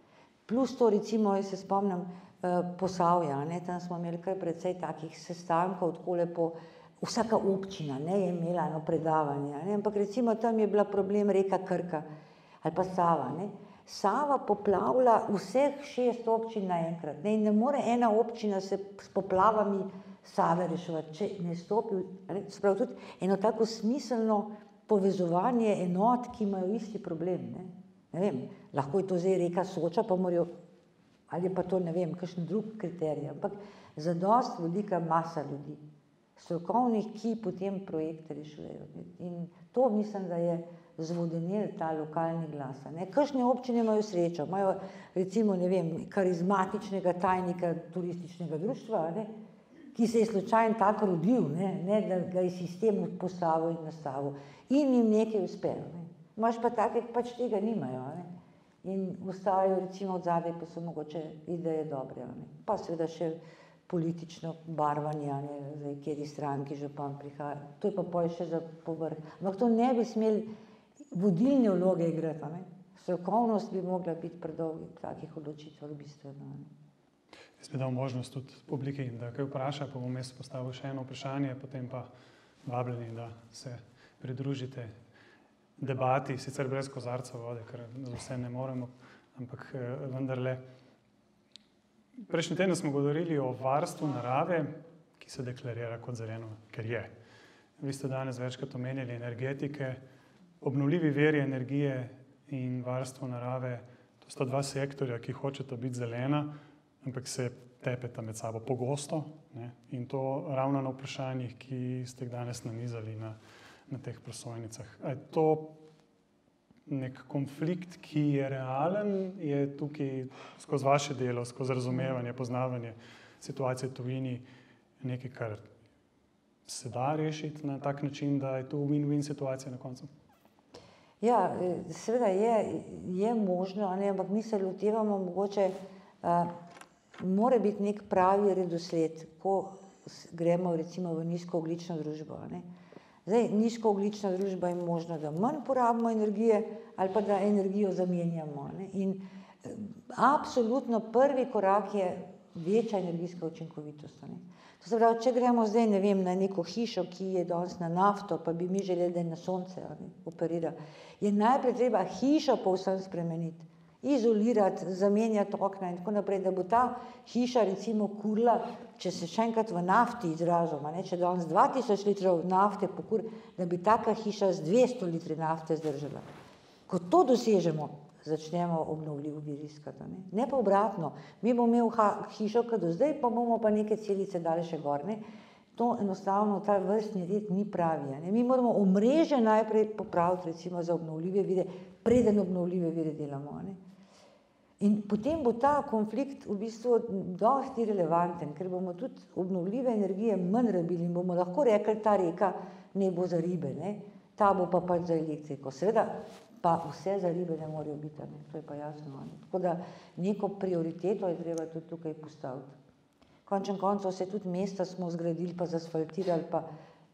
Plus to, recimo, jaz se spomnim uh, Posavja, ne, tam smo imeli kar precej takih sestankov, takole po vsaka občina, ne, je imela eno predavanje, ne, ampak recimo tam je bila problem reka Krka ali pa Sava, ne. Sava poplavlja vseh šest občin naenkrat, ne, in ne more ena občina se s poplavami Save reševati, če ne stopi, ne, sprav tudi eno tako smiselno povezovanje enot, ki imajo isti problem, ne. Ne vem, lahko je to zdaj reka Soča, pa morajo, ali pa to, ne vem, kakšen drug kriterij, ampak za dosti velika masa ljudi, strokovnih, ki potem projekte rešujejo. In to mislim, da je zvodenel ta lokalni glas. Kakšne občine imajo srečo, imajo recimo, ne vem, karizmatičnega tajnika turističnega društva, ne, ki se je slučajno tako rodil, ne, ne, da ga je sistem postavil in nastavil in jim nekaj uspejo. Ne. Imaš pa take, pač tega nimajo. Ne. In ostajajo recimo od zadaj, pa so mogoče ideje dobre. Ne. Pa seveda še politično barvanje, ne, zdaj, kjeri stranki župan prihaja. To je pa pol še za povrh. Ampak to ne bi smeli vodilne vloge igrati. Ne. Strokovnost bi mogla biti predolgi v takih odločitvah bistveno. Jaz bi dal možnost tudi publiki, da kaj vpraša, pa bom jaz postavil še eno vprašanje, potem pa vabljeni, da se pridružite debati, sicer brez kozarca vode, ker za vse ne moremo, ampak vendarle. Prejšnji teden smo govorili o varstvu narave, ki se deklarira kot zeleno, ker je. Vi ste danes večkrat omenjali energetike, obnovljivi viri energije in varstvo narave, to sta dva sektorja, ki hočeta biti zelena, ampak se tepeta med sabo pogosto, ne? In to ravno na vprašanjih, ki ste jih danes nanizali na, na teh prosojnicah. A je to nek konflikt, ki je realen, je tukaj skozi vaše delo, skozi razumevanje, poznavanje situacije v tujini nekaj, kar se da rešiti na tak način, da je to win-win situacija na koncu? Ja, seveda je, je možno, ne, ampak mi se lotevamo mogoče, uh, mora biti nek pravi redosled, ko gremo recimo v nizkoogljično družbo. Ne. Zdaj, nizkoogljična družba je možno, da manj porabimo energije ali pa da energijo zamenjamo. Ne. In eh, absolutno prvi korak je večja energijska učinkovitost. Ne. To se pravi, če gremo zdaj, ne vem, na neko hišo, ki je danes na nafto, pa bi mi želeli, da je na sonce, ne, operira, je najprej treba hišo povsem spremeniti, izolirati, zamenjati okna in tako naprej, da bo ta hiša recimo kurila, če se še enkrat v nafti izražamo, ne, če danes dva tisoč litrov nafte pokur, da bi taka hiša z dvesto litri nafte zdržala. Ko to dosežemo, začnemo obnovljiv vir iskati. Ne. ne pa obratno, mi bomo imeli hišo, kot do zdaj, pa bomo pa neke celice dali še gor. Ne. To enostavno, ta vrstni red ni pravi. Ne. Mi moramo omrežje najprej popraviti recimo za obnovljive vire, preden obnovljive vire delamo. Ne. In potem bo ta konflikt v bistvu dosti relevanten, ker bomo tudi obnovljive energije manj rabili in bomo lahko rekli, ta reka ne bo za ribe, ne. Ta bo pa pač za elektriko. Seveda pa vse za ribe ne morajo biti, ne. To je pa jasno. Ne. Tako da neko prioriteto je treba tudi tukaj postaviti. Končen koncev se tudi mesta smo zgradili, pa zasfaltirali, pa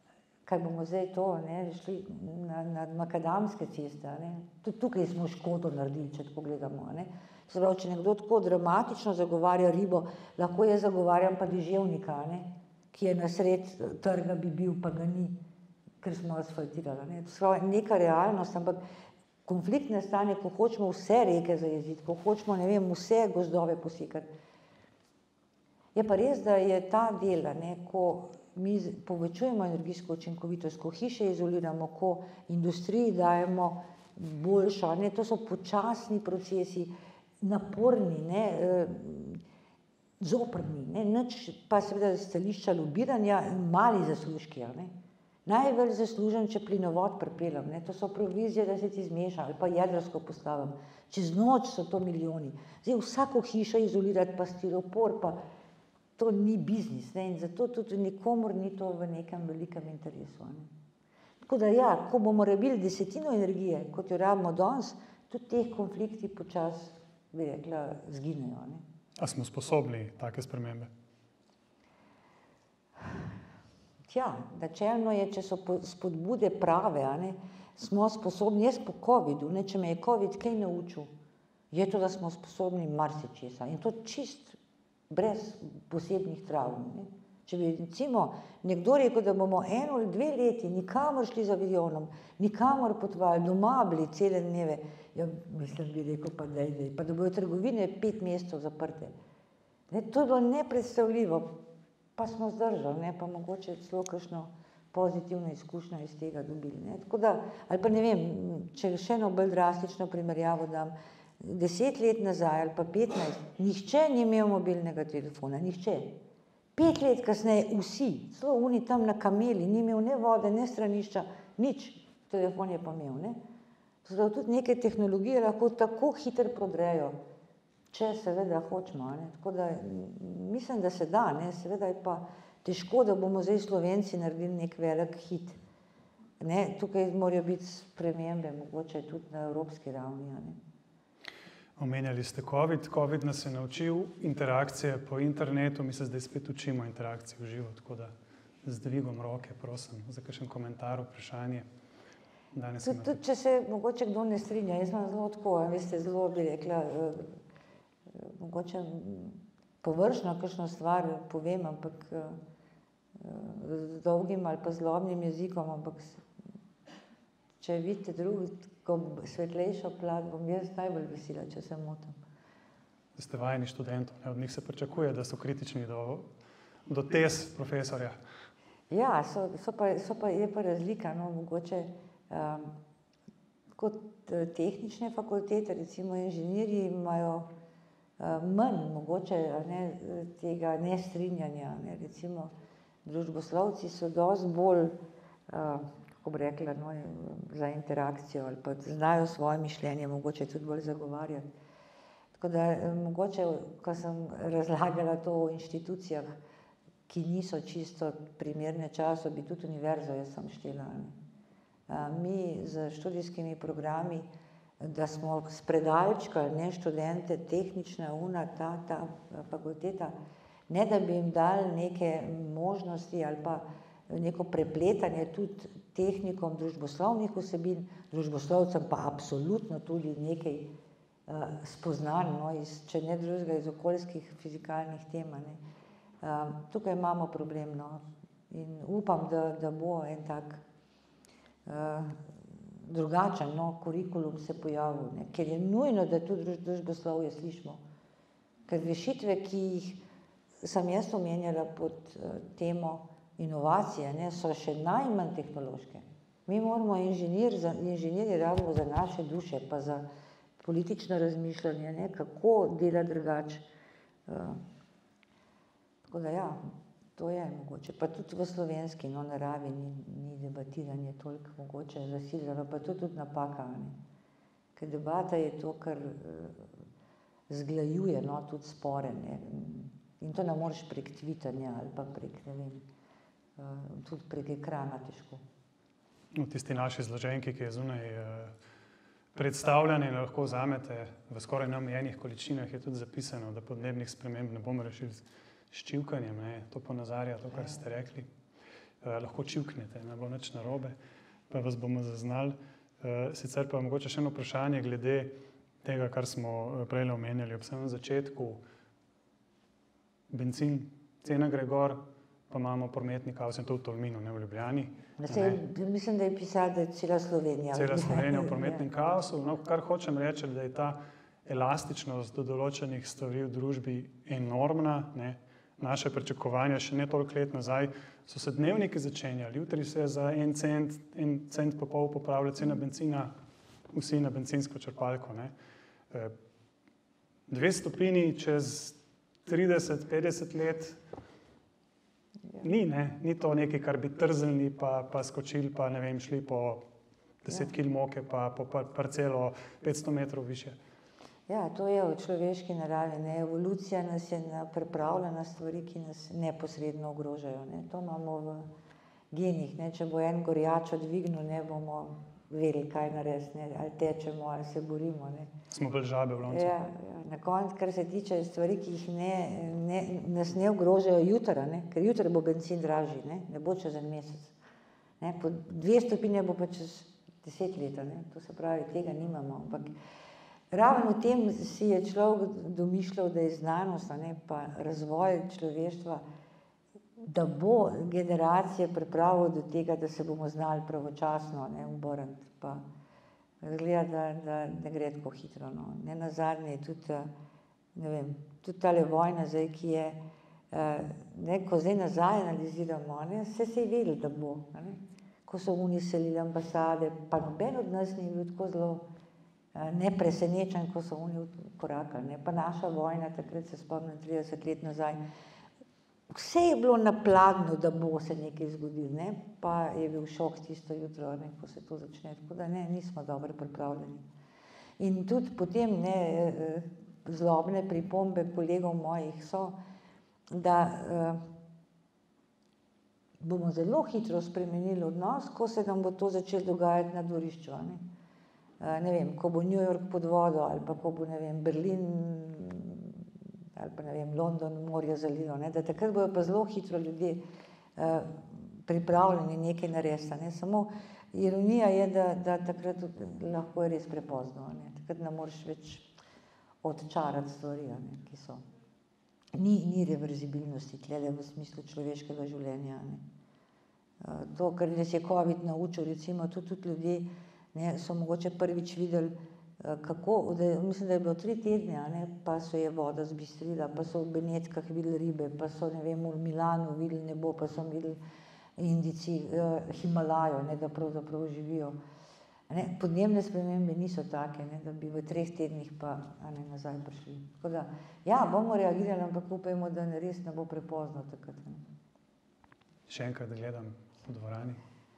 kaj bomo zdaj to, ne, šli na, na makadamske ceste, ne. Tudi tukaj smo škodo naredili, če tako gledamo, ne. Se pravi, če nekdo tako dramatično zagovarja ribo, lahko jaz zagovarjam pa deževnika, ne, ki je na sred trga bi bil, pa ga ni, ker smo asfaltirali, ne. Se pravi, neka realnost, ampak konflikt nastane, ko hočemo vse reke zajeziti, ko hočemo, ne vem, vse gozdove posekati. Je pa res, da je ta del, ne, ko mi povečujemo energijsko učinkovitost, ko hiše izoliramo, ko industriji dajemo boljšo, ne, to so počasni procesi, naporni, ne, zoprni, ne, nič pa seveda stališča lobiranja in mali zaslužki, ne. Najbolj zaslužen, če plinovod pripeljem, ne, to so provizije, da se ti zmeša, ali pa jedrsko postavim. Čez noč so to milijoni. Zdaj vsako hišo izolirati, pa stiropor, pa to ni biznis, ne, in zato tudi nikomur ni to v nekem velikem interesu, ne. Tako da ja, ko bomo rabili desetino energije, kot jo rabimo danes, tudi teh konflikti počasi, bi rekla, zginejo, ne. A smo sposobni take spremembe? Tja, načelno je, če so spodbude prave, a ne, smo sposobni, jaz po covidu, ne, če me je covid kaj naučil, je to, da smo sposobni marsičesa in to čist brez posebnih travm, ne. Če bi recimo nekdo rekel, da bomo eno ali dve leti nikamor šli z avionom, nikamor potovali, doma bili cele dneve, ja, mislim, bi rekel, pa daj, daj, pa da bojo trgovine pet mesecev zaprte. Ne, to je bilo nepredstavljivo, pa smo zdržali, ne, pa mogoče celo kakšno pozitivno izkušnjo iz tega dobili, ne. Tako da, ali pa ne vem, če še eno bolj drastično primerjavo dam, deset let nazaj ali pa petnajst, nihče ni imel mobilnega telefona, nihče. Pet let kasneje vsi, celo oni tam na kameli, ni imel ne vode, ne stranišča, nič, telefon je pa imel, ne. Zato tudi neke tehnologije lahko tako hitro prodrejo, če seveda hočemo, ne. Tako da mislim, da se da, ne, seveda je pa težko, da bomo zdaj Slovenci naredili nek velik hit. Ne, tukaj morajo biti spremembe, mogoče tudi na evropski ravni, a ne. Omenjali ste covid, covid nas je naučil interakcije po internetu, mi se zdaj spet učimo interakcije v živo, tako da z dvigom roke, prosim, za kakšen komentar, vprašanje. Tudi, tudi, če se mogoče kdo ne strinja, jaz imam zelo tako, veste, zelo bi rekla, mogoče površno kakšno stvar povem, ampak z dolgim ali pa zlobnim jezikom, ampak če vidite drugo svetlejšo plat, bom jaz najbolj vesela, če se motim. Ste vajeni študentov, ne? Od njih se pričakuje, da so kritični do, do tez profesorja. Ja, so, so pa, so pa, je pa razlika, no, mogoče um, kot tehnične fakultete, recimo inženirji imajo uh, manj mogoče, ne, tega nestrinjanja, ne, recimo družboslovci so dosti bolj uh, kako bi rekla, no, za interakcijo ali pa znajo svoje mišljenje, mogoče tudi bolj zagovarjati. Tako da mogoče, ko sem razlagala to v inštitucijah, ki niso čisto primerne času, bi tudi univerzo jaz sem štela. Mi z študijskimi programi, da smo spredalčkali, ne, študente, tehnična, una, ta, ta fakulteta, ne da bi jim dali neke možnosti ali pa neko prepletanje tudi tehnikom družboslovnih vsebin, družboslovcem pa absolutno tudi nekaj uh, spoznanj, no, iz, če ne drugega, iz okoljskih fizikalnih tem, ne. Uh, tukaj imamo problem, no, in upam, da, da bo en tak uh, drugačen, no, kurikulum se pojavil, ne, ker je nujno, da tudi družboslovje slišimo. Ker rešitve, ki jih sem jaz omenjala pod uh, temo inovacije, ne, so še najmanj tehnološke. Mi moramo inženir, inženirji rabimo za naše duše, pa za politično razmišljanje, ne, kako delati drugače. Uh, tako da ja, to je mogoče. Pa tudi v slovenski, no, naravi ni, ni debatiranje toliko mogoče zasidrano, pa to tudi napaka, ne. Ker debata je to, kar uh, zglajuje, no, tudi spore, ne. In to ne moreš prek tvitanja ali pa prek, ne vem, tudi prek ekrana težko. V tisti naši izloženki, ki je zunaj predstavljena in lahko vzamete v skoraj neomejenih količinah, je tudi zapisano, da podnebnih sprememb ne bomo rešili s ščivkanjem, ne, to ponazarja to, kar ste rekli. uh, lahko čivknete, ne bo nič narobe, pa vas bomo zaznali. Uh, sicer pa mogoče še eno vprašanje glede tega, kar smo prej omenjali ob samem začetku. Bencin, cena gre gor, pa imamo prometni kaos, in to v Tolminu, ne v Ljubljani. Se, mislim, da je pisalo, da je cela Slovenija. Cela Slovenija v prometnem kaosu. No, kar hočem reči, da je ta elastičnost do določenih stvari v družbi enormna. Ne. Naše pričakovanja še ne toliko let nazaj so se dnevniki začenjali. Jutri se za en cent, en cent pa pol popravlja cena bencina, vsi na bencinsko črpalko. Ne. Dve stopini čez trideset, petdeset let ni, ne, ni to nekaj, kar bi trzelni pa, pa skočili, pa ne vem, šli po deset kil moke, pa po parcelo petsto metrov više. Ja, to je v človeški naravi, ne, evolucija nas je pripravila na stvari, ki nas neposredno ogrožajo, ne, to imamo v genih, ne, če bo en gorjač odvignil, ne, bomo vedeli, kaj narediti, ne, ali tečemo, ali se borimo, ne. Smo bolj žabe v loncu. Ja, ja, na koncu, kar se tiče stvari, ki jih ne, ne, nas ne ogrožajo jutra, ne, ker jutra bo bencin dražji, ne, ne bo čez en mesec, ne, po dve stopinje bo pa čez deset let, ne, to se pravi, tega nimamo, ampak ravno v tem si je človek domišljal, da je znanost, ne, pa razvoj človeštva, da bo generacije pripravil do tega, da se bomo znali pravočasno, ne, obrniti, pa gleda, da, da ne gre tako hitro, no. Ne nazadnje tudi, ne vem, tudi tale vojna zdaj, ki je, ne, ko zdaj nazaj analiziramo, ne, vse se je vedelo, da bo, ne, ko so oni selili ambasade, pa noben od nas ni bil tako zelo nepresenečen, ko so oni korakali, ne, pa naša vojna, takrat se spomnim trideset let nazaj, vse je bilo na pladnju, da bo se nekaj zgodilo, ne, pa je bil šok tisto jutro, ne, ko se to začne, tako da ne, nismo dobro pripravljeni. In tudi potem, ne, zlobne pripombe kolegov mojih so, da uh, bomo zelo hitro spremenili odnos, ko se nam bo to začelo dogajati na dvorišču, ne. Uh, ne vem, ko bo New York pod vodo, ali pa ko bo, ne vem, Berlin ali pa, ne vem, London morje zalilo, ne, da takrat bojo pa zelo hitro ljudje uh, pripravljeni nekaj narediti, ne, samo ironija je, da, da takrat lahko je res prepozno, ne, takrat ne moreš več odčarati stvari, ne, ki so. Ni, ni reverzibilnosti tlele v smislu človeškega življenja, ne. Uh, to, kar nas je COVID naučil, recimo tudi, tudi ljudje, ne, so mogoče prvič videli, kako, da, mislim, da je bilo tri tedne, ne, pa so je voda zbistrila, pa so v Benetkah videli ribe, pa so, ne vem, v Milanu videli nebo, pa so videli Indijci uh, Himalajo, ne, da pravzaprav živijo. Ne, podnebne spremembe niso take, ne, da bi v treh tednih pa a ne, nazaj prišli. Tako da, ja, bomo reagirali, ampak upajmo, da ne res ne bo prepozno takrat. Ne. Še enkrat gledam v dvorani.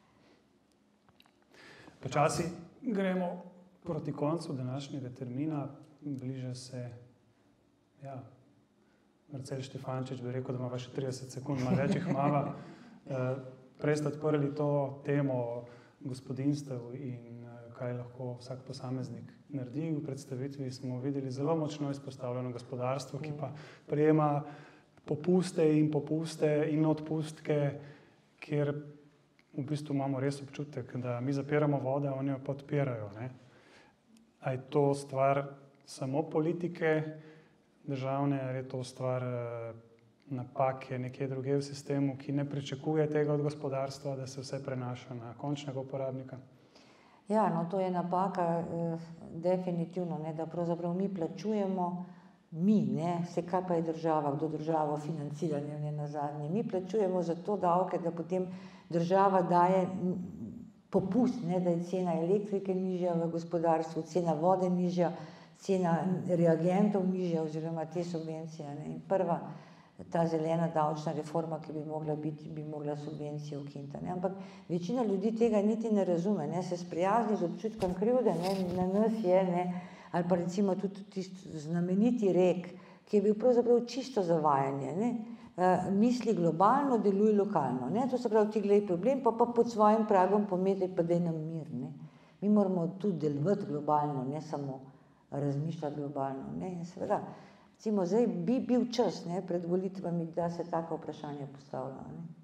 Počasi gremo proti koncu današnjega termina, bliža se, ja, Marcel Štefančič bi rekel, da ima še trideset sekund, malo več jih imava. Prej ste odprli to temo gospodinjstev in kaj lahko vsak posameznik naredi. V predstavitvi smo videli zelo močno izpostavljeno gospodarstvo, ki pa prejema popuste in popuste in odpustke, kjer v bistvu imamo res občutek, da mi zapiramo vode, oni jo podpirajo, ne. A je to stvar samo politike državne, ali je to stvar napake nekje druge v sistemu, ki ne pričakuje tega od gospodarstva, da se vse prenaša na končnega uporabnika? Ja, no, to je napaka, eh, definitivno, ne, da pravzaprav mi plačujemo, mi, ne, se kaj pa je država, kdo državo financira, ne, ne nazadnje. Mi plačujemo za to davke, da potem država daje popust, ne, da je cena elektrike nižja v gospodarstvu, cena vode nižja, cena reagentov nižja oziroma te subvencije, ne. In prva, ta zelena davčna reforma, ki bi mogla biti, bi mogla subvencije ukiniti, ne. Ampak večina ljudi tega niti ne razume, ne, se sprijazni z občutkom krivde, ne, na nas je, ne, ali pa recimo tudi tisti znameniti rek, ki je bil pravzaprav čisto zavajanje, ne. Uh, misli globalno, deluj lokalno, ne, to se pravi, ti glej problem, pa pa pod svojim pragom pometaj, pa daj nam mir, ne. Mi moramo tudi delovati globalno, ne samo razmišljati globalno, ne, in seveda, recimo zdaj bi bil čas, ne, pred volitvami, da se taka vprašanja postavlja, ne.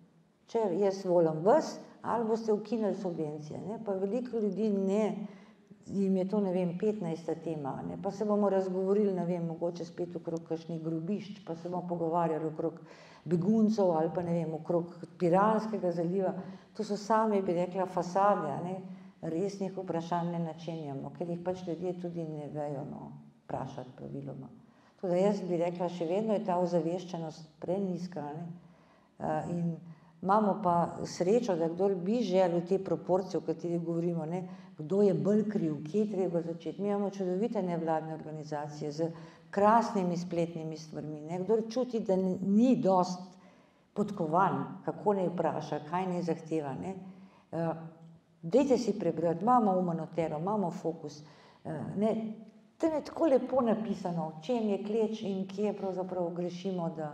če jaz volim vas, ali boste ukinili subvencije, ne? Pa veliko ljudi ne, jim je to, ne vem, petnajsta tema, ne? Pa se bomo razgovorili, ne vem, mogoče spet okrog kakšnih grobišč, pa se bomo pogovarjali okrog beguncev ali pa, ne vem, okrog Piranskega zaliva. To so same, bi rekla, fasade, ne? Resnih vprašanj ne načenjamo, ker jih pač ljudje tudi ne vejo, no, vprašati praviloma. Tako da jaz bi rekla, še vedno je ta ozaveščenost prenizka, ne? In imamo pa srečo, da kdor bi želel te proporcije, o katerih govorimo, ne? Kdo je bolj kriv, kje je treba začeti. Mi imamo čudovite nevladne organizacije z krasnimi spletnimi stvarmi, ne? Kdor čuti, da ni dost podkovan, kako naj vpraša, kaj naj zahteva, ne? Dajte si prebrati, imamo Umanotero, imamo Fokus, ne? Tam je tako lepo napisano, v čem je kleč in kje pravzaprav grešimo, da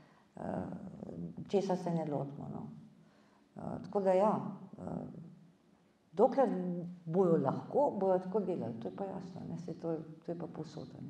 česa se ne lotimo, no. Tako da ja, dokler bojo lahko, bojo tako delali, to je pa jasno, ne, saj to je, to je pa povsod, ne.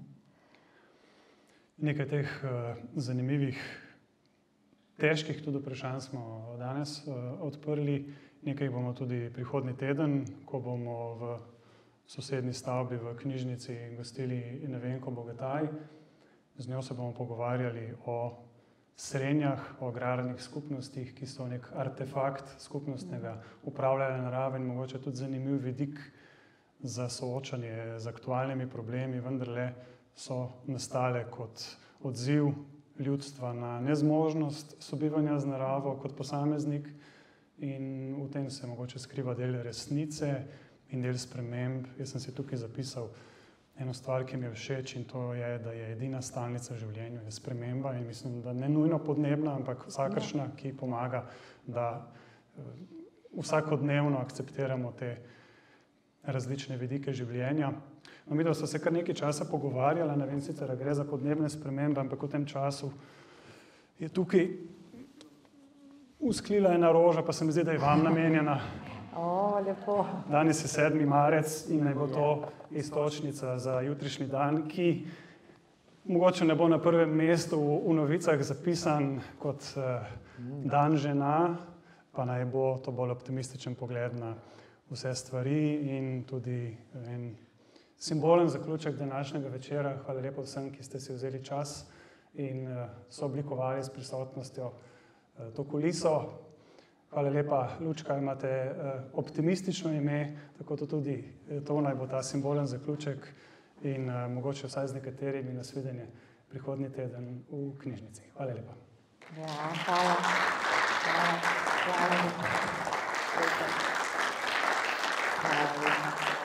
Nekaj teh zanimivih, težkih tudi vprašanj smo danes odprli, nekaj bomo tudi prihodnji teden, ko bomo v sosednji stavbi v knjižnici gostili Nevenko Bogataj. Z njo se bomo pogovarjali o srenjah, o agrarnih skupnostih, ki so nek artefakt skupnostnega upravljanja narave in mogoče tudi zanimiv vidik za soočanje z aktualnimi problemi, vendarle so nastale kot odziv ljudstva na nezmožnost sobivanja z naravo kot posameznik in v tem se mogoče skriva del resnice in del sprememb. Jaz sem si tukaj zapisal eno stvar, ki mi je všeč in to je, da je edina stalnica v življenju je sprememba in mislim, da ne nujno podnebna, ampak vsakršna, ki pomaga, da vsakodnevno akceptiramo te različne vidike življenja. No, midva sva se kar nekaj časa pogovarjala, ne vem sicer, da gre za podnebne spremembe, ampak v tem času je tukaj usklila ena roža, pa se mi zdi, da je vam namenjena. O, lepo. Danes je sedmi marec in naj bo to iztočnica za jutrišnji dan, ki mogoče ne bo na prvem mestu v novicah zapisan kot dan žena, pa naj bo to bolj optimističen pogled na vse stvari in tudi en simbolen zaključek današnjega večera. Hvala lepo vsem, ki ste si vzeli čas in so oblikovali s prisotnostjo to kuliso. Hvala lepa, Lučka, imate optimistično ime, tako da tudi to naj bo ta simbolen zaključek in mogoče vsaj z nekaterimi nasvidenje prihodnji teden v knjižnici. Hvala lepa. Ja, hvala. Hvala. Hvala. Hvala. Hvala.